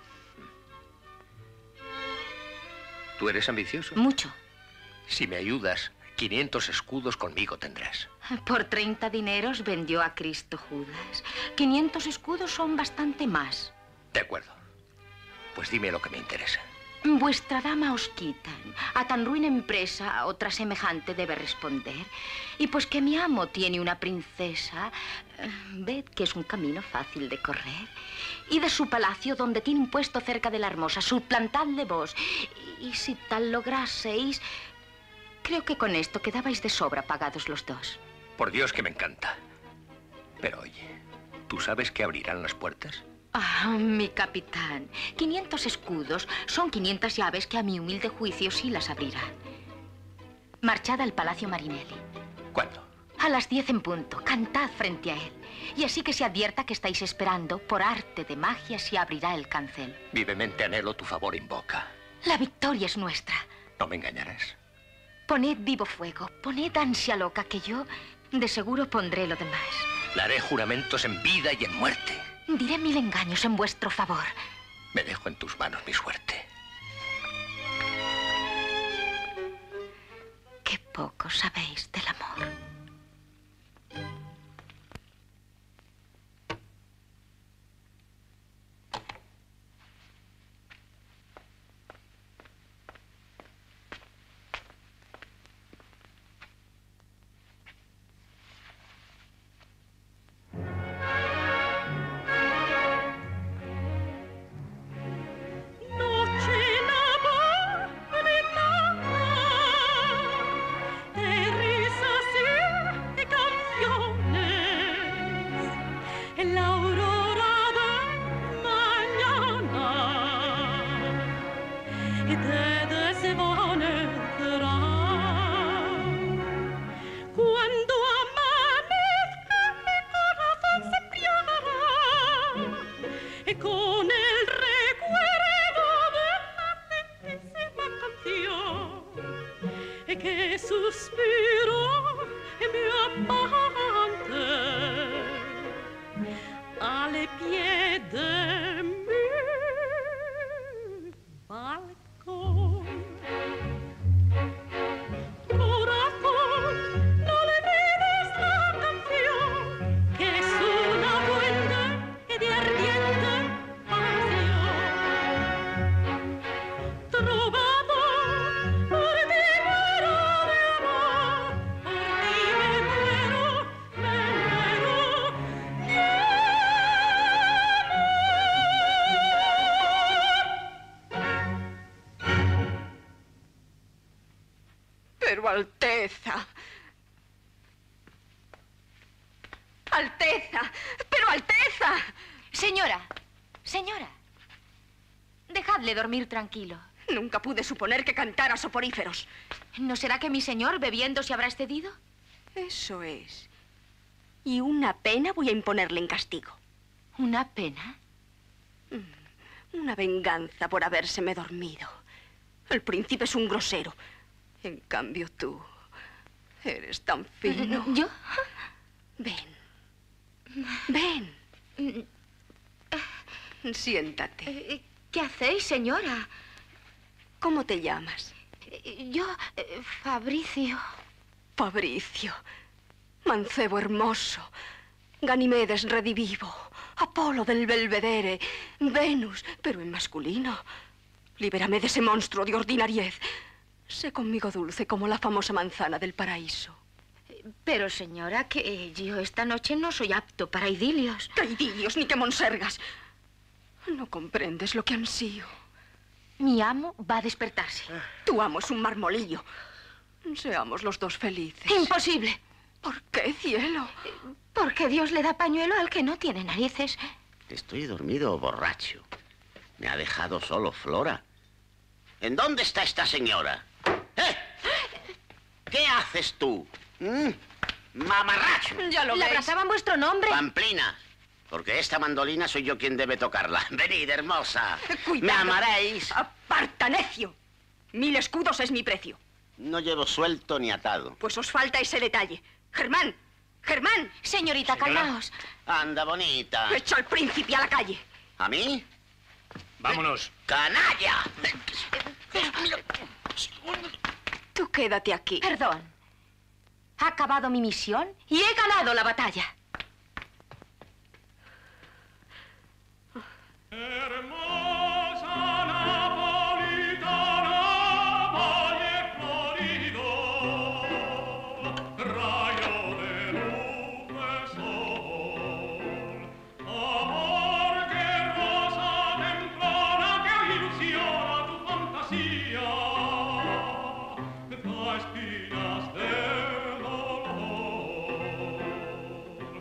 ¿Tú eres ambicioso? Mucho. Si me ayudas, quinientos escudos conmigo tendrás. Por treinta dineros vendió a Cristo Judas. quinientos escudos son bastante más. De acuerdo. Pues dime lo que me interesa. Vuestra dama os quitan. A tan ruin empresa, otra semejante debe responder. Y pues que mi amo tiene una princesa, eh, ved que es un camino fácil de correr. Y de su palacio, donde tiene un puesto cerca de la hermosa, suplantadle vos. Y, y si tal lograseis, creo que con esto quedabais de sobra pagados los dos. Por Dios que me encanta. Pero oye, ¿tú sabes que abrirán las puertas? Ah, mi capitán, quinientos escudos son quinientas llaves que a mi humilde juicio sí las abrirán. Marchad al Palacio Marinelli. ¿Cuándo? A las diez en punto. Cantad frente a él. Y así que se advierta que estáis esperando, por arte de magia se abrirá el cancel. Vivemente anhelo tu favor invoca. La victoria es nuestra. No me engañarás. Poned vivo fuego, poned ansia loca, que yo de seguro pondré lo demás. Le haré juramentos en vida y en muerte. Diré mil engaños en vuestro favor. Me dejo en tus manos mi suerte. Qué poco sabéis del amor. Pero, Alteza. Alteza. Pero, Alteza. Señora, señora. Dejadle dormir tranquilo. Nunca pude suponer que cantara soporíferos. ¿No será que mi señor bebiendo se habrá excedido? Eso es. Y una pena voy a imponerle en castigo. ¿Una pena? Una venganza por habérseme dormido. El príncipe es un grosero. En cambio tú eres tan fino. ¿Yo? Ven. Ven. Siéntate. ¿Qué hacéis, señora? ¿Cómo te llamas? Yo, eh, Fabricio. Fabricio. Mancebo hermoso. Ganimedes redivivo. Apolo del Belvedere. Venus, pero en masculino. Libérame de ese monstruo de ordinariez. Sé conmigo dulce como la famosa manzana del paraíso. Pero, señora, que yo esta noche no soy apto para idilios. ¿Qué idilios ni qué monsergas? No comprendes lo que ansío. Mi amo va a despertarse. Tu amo es un marmolillo. Seamos los dos felices. ¡Imposible! ¿Por qué, cielo? Porque Dios le da pañuelo al que no tiene narices. Estoy dormido o borracho. Me ha dejado solo Flora. ¿En dónde está esta señora? ¿Eh? ¿Qué haces tú? ¿Mm? ¡Mamarracho! Ya lo Le ves. abrazaban vuestro nombre. Pamplina. Porque esta mandolina soy yo quien debe tocarla. Venid, hermosa. Cuidado. Me amaréis. ¡Aparta, necio! Mil escudos es mi precio. No llevo suelto ni atado. Pues os falta ese detalle. Germán, Germán. Señorita, calmaos. Anda, bonita. Echa al príncipe a la calle. ¿A mí? Vámonos. ¡Canalla! Tú quédate aquí. Perdón. Ha acabado mi misión y he ganado la batalla. Hermosa napolitana, valle florido, rayo de luz del sol, amor que rosa temprana que ilusiona tu fantasía, da espinas de dolor.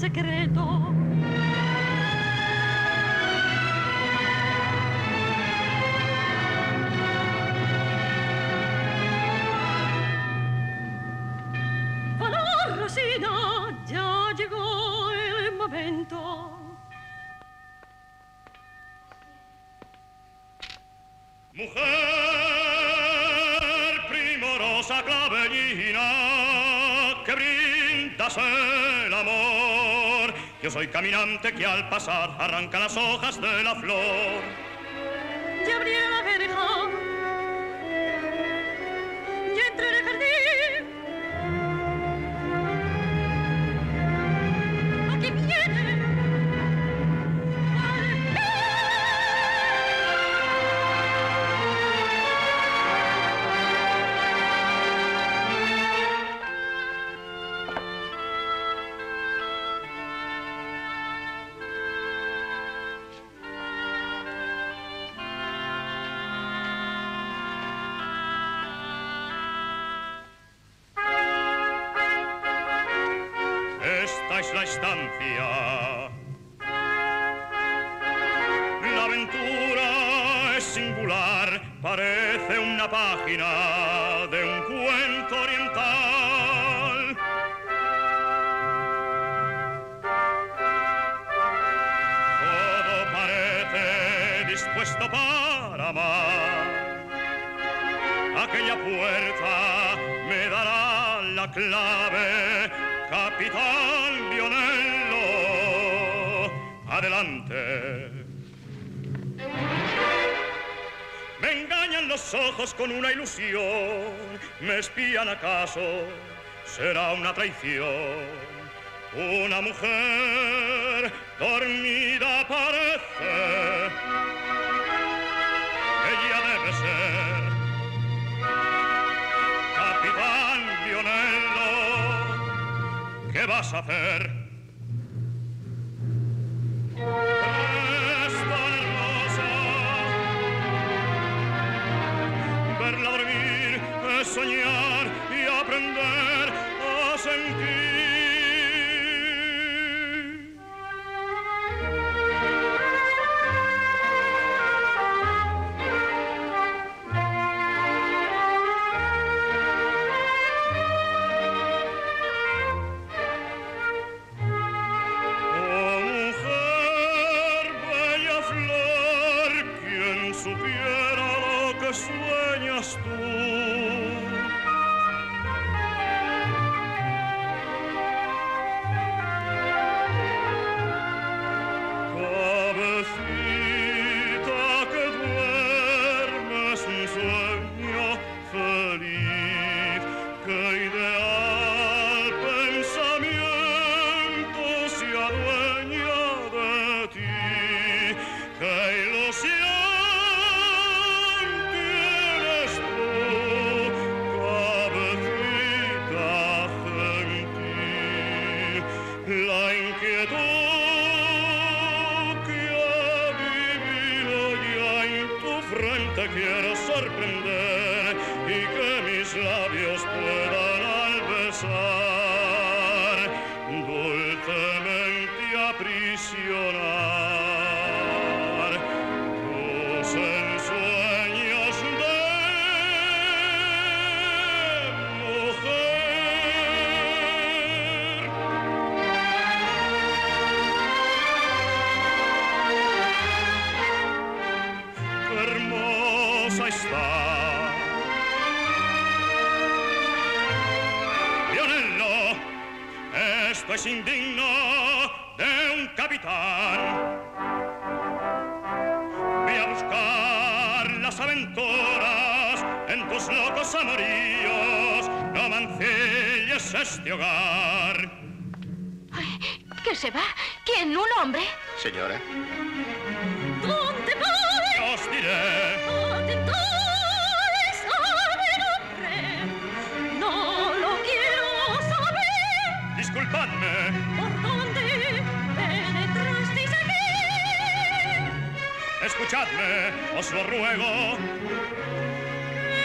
secreto. Valor, Rosina, ya llegó el momento. Mujer primorosa clavellina que brindas el amor. Yo soy caminante que al pasar arranca las hojas de la flor. Ya abrí la verja, ya entré en el jardín. Aquí viene. Esta es la estancia. La aventura es singular, parece una página de un cuento oriental. Todo parece dispuesto para amar. Aquella puerta me dará la clave. Capitán Lionello, adelante. Me engañan los ojos con una ilusión, me espían acaso, será una traición. Una mujer dormida parece, ella debe ser Capitán Lionello. ¿Qué vas a hacer? Es tan hermosa. Verla dormir es soñar y aprender a sentir. Sueñas tú. Cabecita que duermes un sueño feliz, que ideal pensamiento se adueña de ti, que ilusión te quiero sorprender y que mis labios puedan al besar dulcemente aprisionar tus ensueños de está. Lionello, esto es indigno de un capitán. Ve a buscar las aventuras en tus locos amoríos. No mancilles este hogar. Ay, ¿qué se va? ¿Quién? ¿Un hombre? Señora. ¿Dónde voy? Os diré. Disculpadme. ¿Por dónde penetrasteis aquí? Escuchadme, os lo ruego. ¿Qué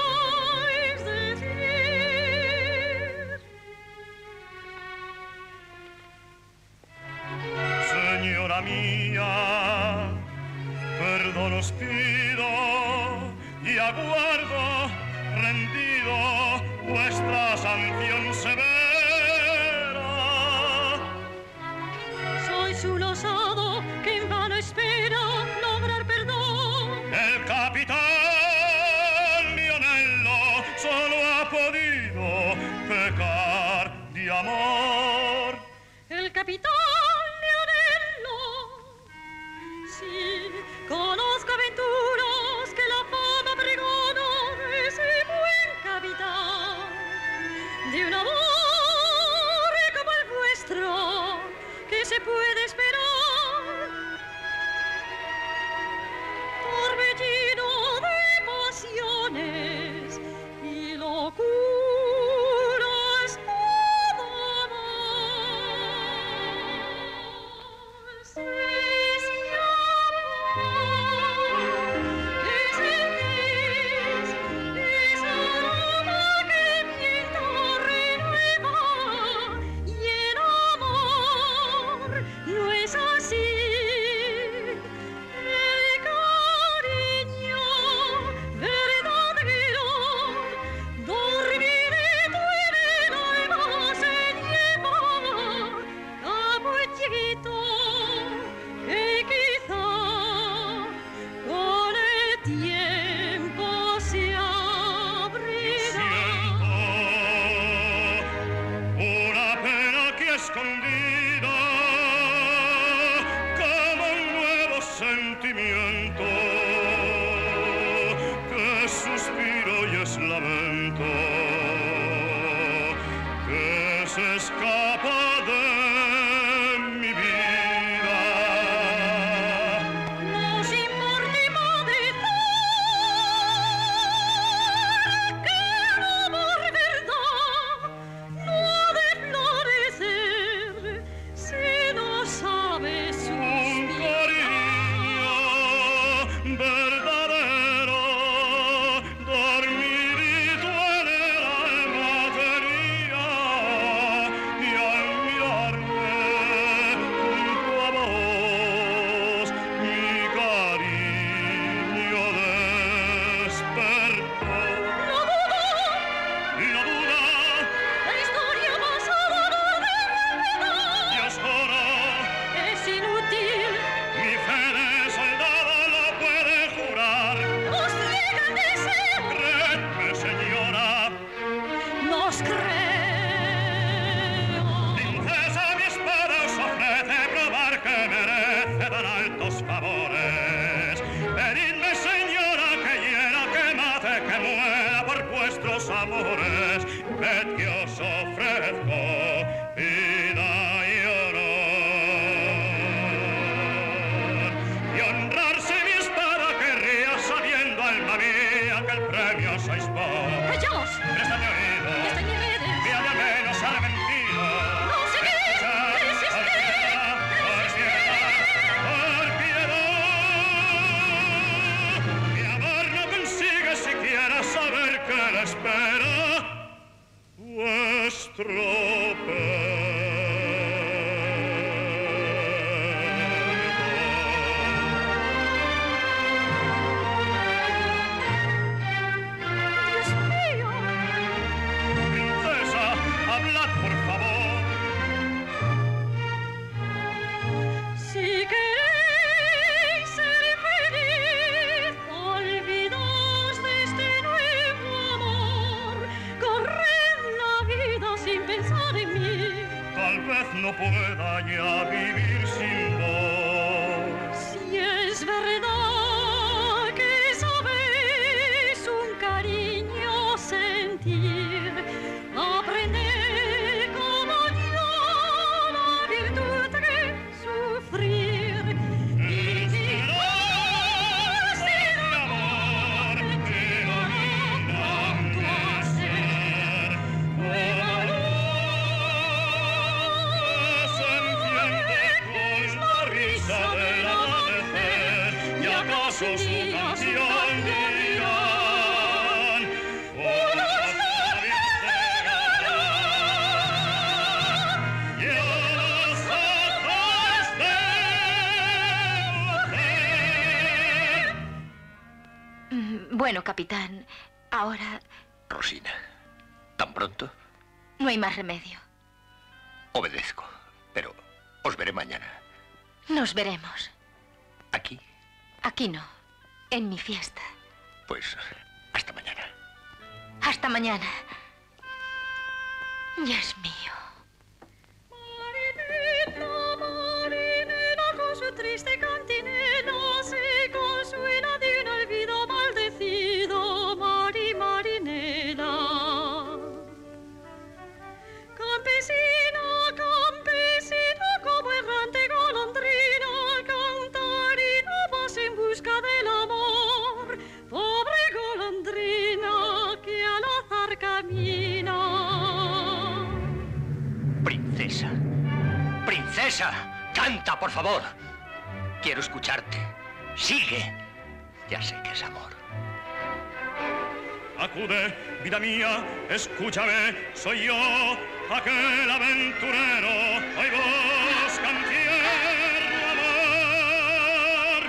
podríais decir? solo os pido y aguardo rendido vuestra sanción severa. Sois un osado que en vano espera lograr perdón. El capitán Lionello solo ha podido pecar de amor. El capitán Lionello, sí, conozco aventuras que la fama pregona de ese buen capitán, de un amor como el vuestro, que se puede esperar. Torbellino de pasiones y locuras todo más. Es Bueno, capitán, ahora Rosina, ¿tan pronto? no hay más remedio. Obedezco, pero os veré mañana. Nos veremos. ¿Aquí? Aquí no, en mi fiesta. Pues hasta mañana. Hasta mañana. Ya es mío. Marinela, con su triste cantinela se consuela de un olvido maldecido. Mari, Marinela. Campesina, campesina, como errante golondrina, cantarina, vas en busca del amor. Pobre golondrina que al azar camina. Princesa. Princesa, canta, por favor. Quiero escucharte. Sigue. Ya sé que es amor. Acude, vida mía, escúchame, soy yo, aquel aventurero, hoy buscan tierno amor.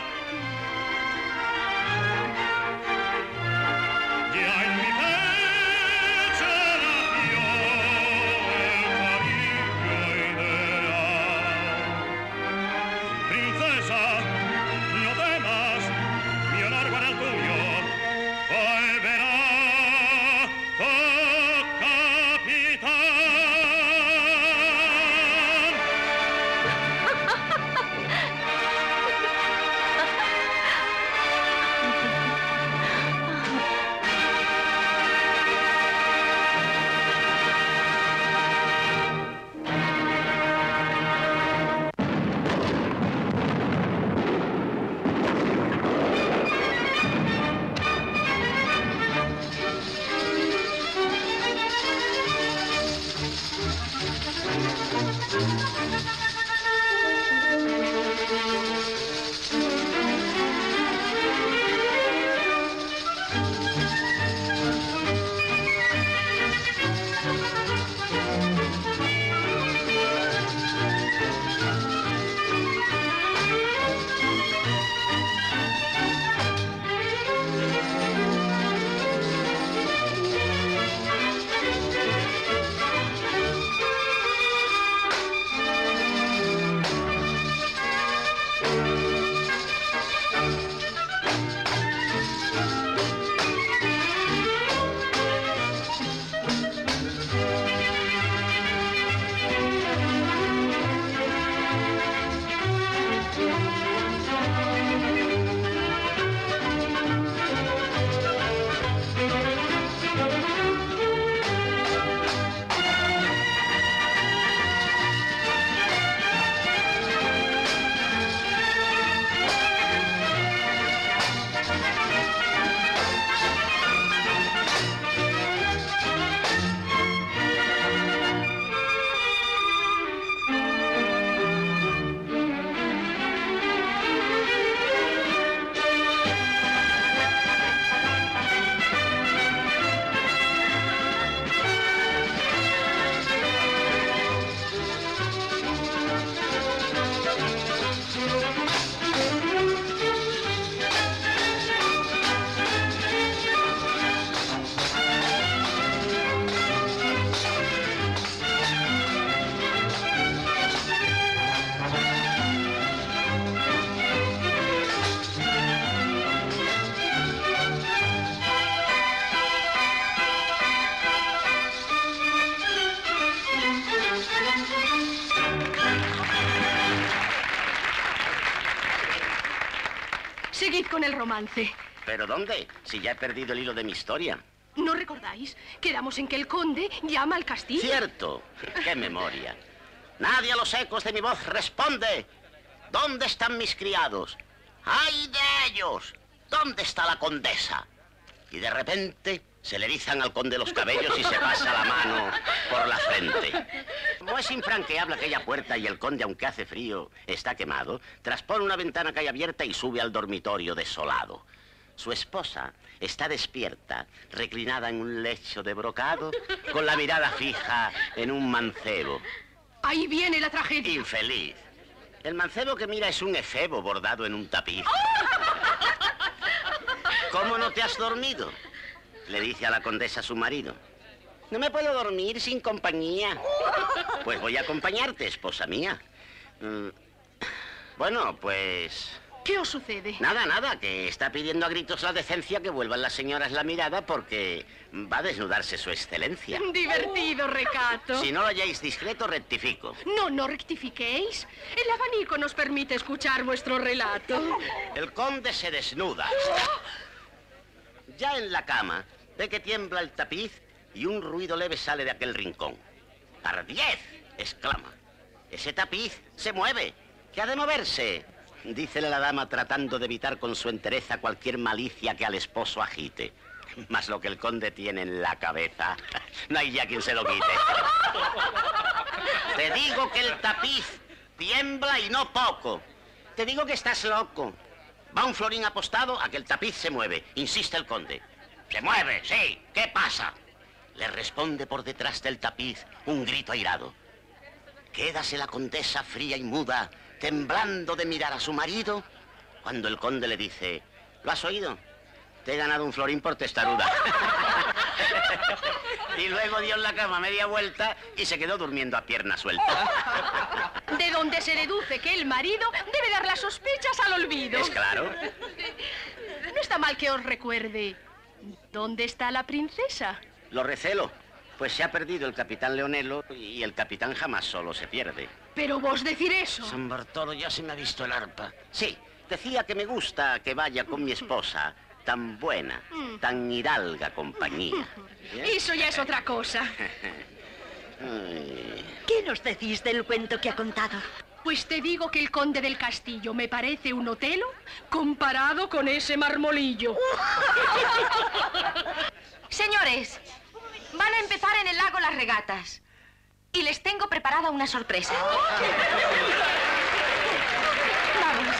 Ya en mi pecho nació el cariño ideal. Princesa, no temas, mi honor para el tuyo volverá. Seguid con el romance. ¿Pero dónde? Si ya he perdido el hilo de mi historia. ¿No recordáis? Quedamos en que el conde llama al castillo. Cierto. ¡Qué memoria! Nadie a los ecos de mi voz responde. ¿Dónde están mis criados? ¡Ay de ellos! ¿Dónde está la condesa? Y de repente se le erizan al conde los cabellos y se pasa la mano por la frente. Como es infranqueable aquella puerta y el conde, aunque hace frío, está quemado, traspone una ventana que hay abierta y sube al dormitorio desolado. Su esposa está despierta, reclinada en un lecho de brocado, con la mirada fija en un mancebo. Ahí viene la tragedia. Infeliz. El mancebo que mira es un efebo bordado en un tapiz. ¿Cómo no te has dormido? Le dice a la condesa su marido. No me puedo dormir sin compañía. Pues voy a acompañarte, esposa mía. Mm, bueno, pues... ¿Qué os sucede? Nada, nada, que está pidiendo a gritos la decencia que vuelvan las señoras la mirada porque va a desnudarse su excelencia. Divertido recato. Si no lo halláis discreto, rectifico. No, no rectifiquéis. El abanico nos permite escuchar vuestro relato. El conde se desnuda. Ya en la cama, ve que tiembla el tapiz y un ruido leve sale de aquel rincón. ¡Pardiez!, exclama. Ese tapiz se mueve. ¿Qué ha de moverse? Dícele la dama tratando de evitar con su entereza cualquier malicia que al esposo agite. Mas lo que el conde tiene en la cabeza, no hay ya quien se lo quite. Te digo que el tapiz tiembla y no poco. Te digo que estás loco. Va un florín apostado a que el tapiz se mueve. Insiste el conde. Se mueve, sí. ¿Qué pasa? Le responde por detrás del tapiz un grito airado. Quédase la condesa fría y muda, temblando de mirar a su marido, cuando el conde le dice, ¿lo has oído? Te he ganado un florín por testaruda. Y luego dio en la cama media vuelta y se quedó durmiendo a pierna suelta. De donde se deduce que el marido debe dar las sospechas al olvido. Es claro. No está mal que os recuerde. ¿Dónde está la princesa? Lo recelo, pues se ha perdido el capitán Leonelo y el capitán jamás solo se pierde. Pero vos decir eso. San Bartolo, ya se me ha visto el arpa. Sí, decía que me gusta que vaya con mi esposa, tan buena, tan hidalga compañía. ¿Bien? Eso ya es otra cosa. ¿Qué nos decís del cuento que ha contado? Pues te digo que el conde del castillo me parece un Otelo comparado con ese marmolillo. Señores, van a empezar en el lago las regatas. Y les tengo preparada una sorpresa. Vamos.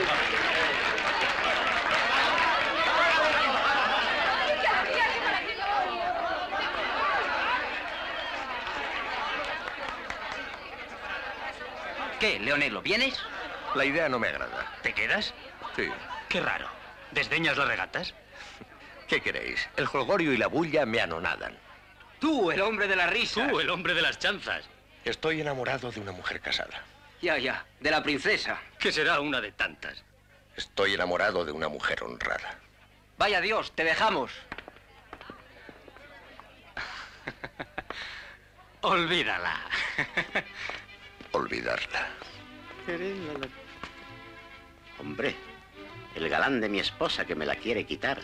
¿Qué, Leonelo, vienes? La idea no me agrada. ¿Te quedas? Sí. Qué raro. ¿Desdeñas las regatas? ¿Qué queréis? El jolgorio y la bulla me anonadan. Tú, el hombre de la risa. Tú, el hombre de las chanzas. Estoy enamorado de una mujer casada. Ya, ya. De la princesa. Que será una de tantas. Estoy enamorado de una mujer honrada. Vaya Dios, te dejamos. Olvídala. Olvidarla. Hombre, el galán de mi esposa que me la quiere quitar.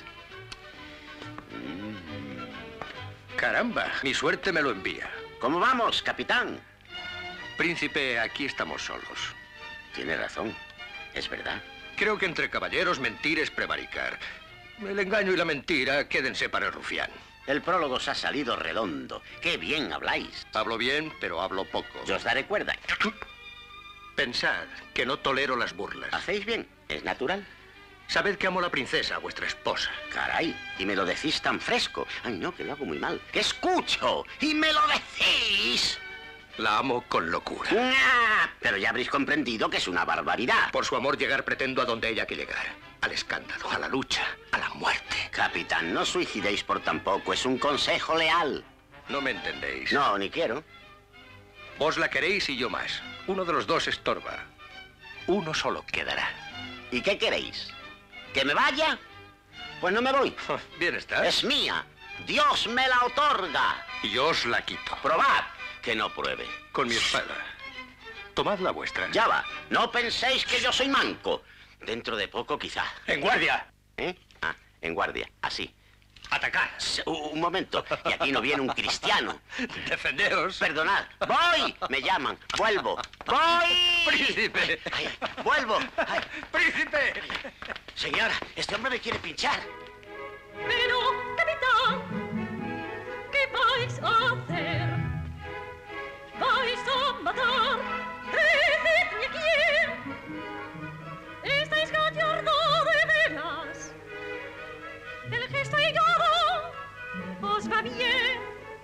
Caramba, mi suerte me lo envía. ¿Cómo vamos, capitán? Príncipe, aquí estamos solos. Tiene razón, es verdad. Creo que entre caballeros mentir es prevaricar. El engaño y la mentira, quédense para el rufián. El prólogo os ha salido redondo. ¡Qué bien habláis! Hablo bien, pero hablo poco. Yo os daré cuerda. Pensad que no tolero las burlas. ¿Hacéis bien? ¿Es natural? Sabed que amo a la princesa, vuestra esposa. Caray, y me lo decís tan fresco. Ay, no, que lo hago muy mal. ¡Que escucho! ¡Y me lo decís! La amo con locura. ¡Ah! Pero ya habréis comprendido que es una barbaridad. Por su amor llegar pretendo a donde haya que llegar. Al escándalo, a la lucha, a la muerte. Capitán, no suicidéis por tan poco. Es un consejo leal. No me entendéis. No, ni quiero. Vos la queréis y yo más. Uno de los dos estorba. Uno solo quedará. ¿Y qué queréis? ¿Que me vaya? Pues no me voy. Bien está. Es mía. Dios me la otorga. Y yo os la quito. Probad. Que no pruebe. Con mi espada. Tomad la vuestra. Ya va. No penséis que yo soy manco. Dentro de poco, quizá. ¡En guardia! ¿Eh? Ah, en guardia. Así. ¡Atacar! Un momento. Y aquí no viene un cristiano. Defendeos. Perdonad. ¡Voy! Me llaman. Vuelvo. ¡Voy! ¡Príncipe! Ay, ¡Vuelvo! Ay. ¡Príncipe! Señora, este hombre me quiere pinchar. Pero, capitán, ¿qué vais a hacer? ¿Vais a matar? ¿Decidme a quién? ¿Estáis gallardo de veras? El gesto higado os va bien.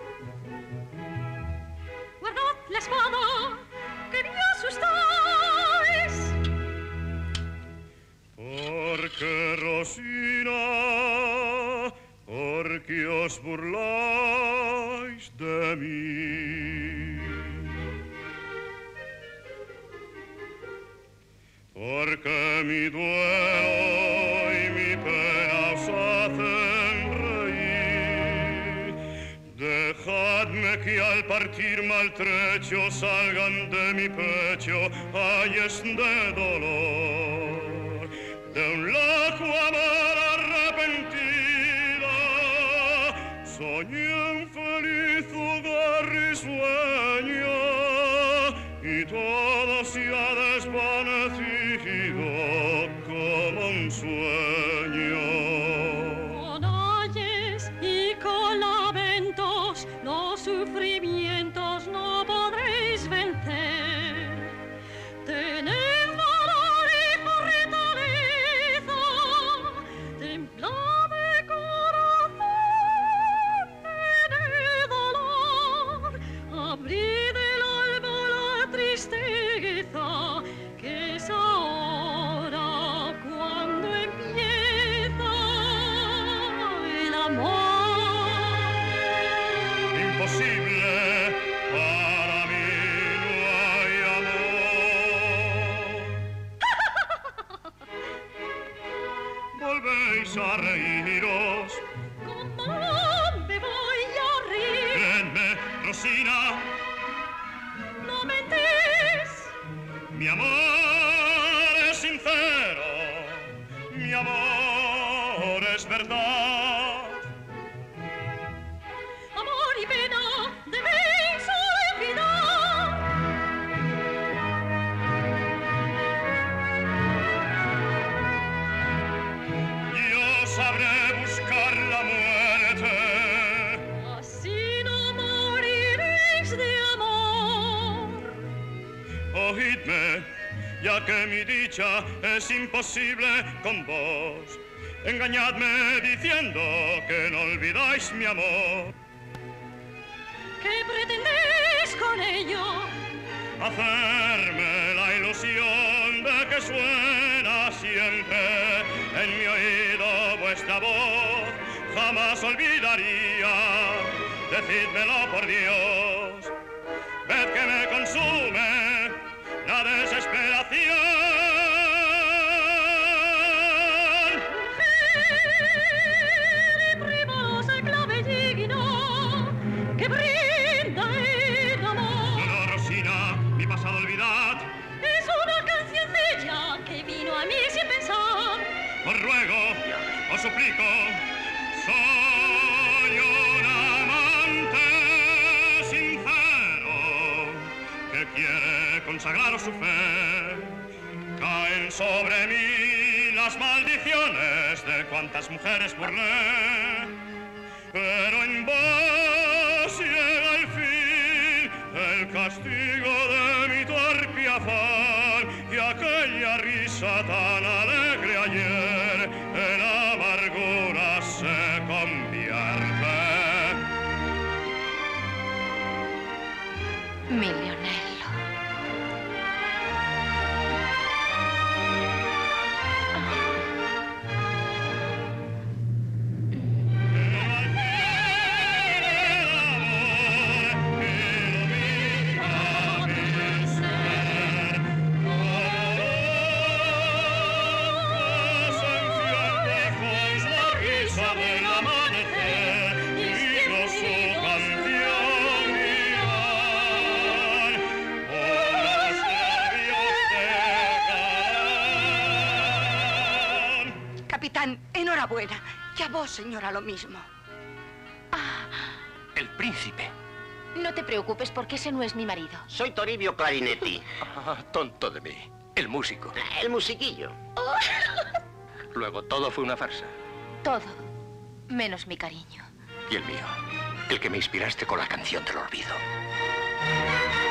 Guardad la espada, que me asustáis. Porque Rosina os burláis de mí. Porque mi duelo y mi pena os hacen reír. Dejadme que al partir maltrechos salgan de mi pecho ayes de dolor, de un loco amor arrepentida. Soñé un feliz hogar risueño y todo se ha desvanecido como un sueño. Con ayes y con lamentos los sufrimientos no podréis vencer. Tened valor y fortaleza, templad de corazón, tened dolor, abrid el alma la tristeza, que es ahora cuando empieza el amor. Imposible, para mí no hay amor. Volvéis a reíros. ¿Cómo me voy a reír? Creedme, Rosina, No mentís. mi amor es sincero, mi amor es verdad. Amor y pena debéis olvidar. Yo sabré buscar la muerte. Así no moriréis de amor. Oídme, ya que mi dicha es imposible con vos. Engañadme diciendo que no olvidáis mi amor. ¿Qué pretendéis con ello? Hacerme la ilusión de que suena siempre en mi oído vuestra voz. Jamás olvidaría, decídmelo por Dios. Ved que me consume la desesperación. Y primos el clavellino que brinda el amor. No, no, Rosina, mi pasado olvidad. Es una cancioncilla que vino a mí sin pensar. Os ruego, os suplico, soy un amante sincero que quiere consagraros su fe. Caen sobre mí las maldiciones de cuantas mujeres burlé, pero en vos llega el fin, el castigo de mi torpe afán y aquella risa tan alegre ayer en amargura se convierte. Mi Lionello. Capitán, enhorabuena. Y a vos, señora, lo mismo. El príncipe. No te preocupes porque ese no es mi marido. Soy Toribio Clarinetti. Ah, tonto de mí. El músico. El musiquillo. Luego todo fue una farsa. Todo, menos mi cariño. Y el mío. El que me inspiraste con la canción del olvido.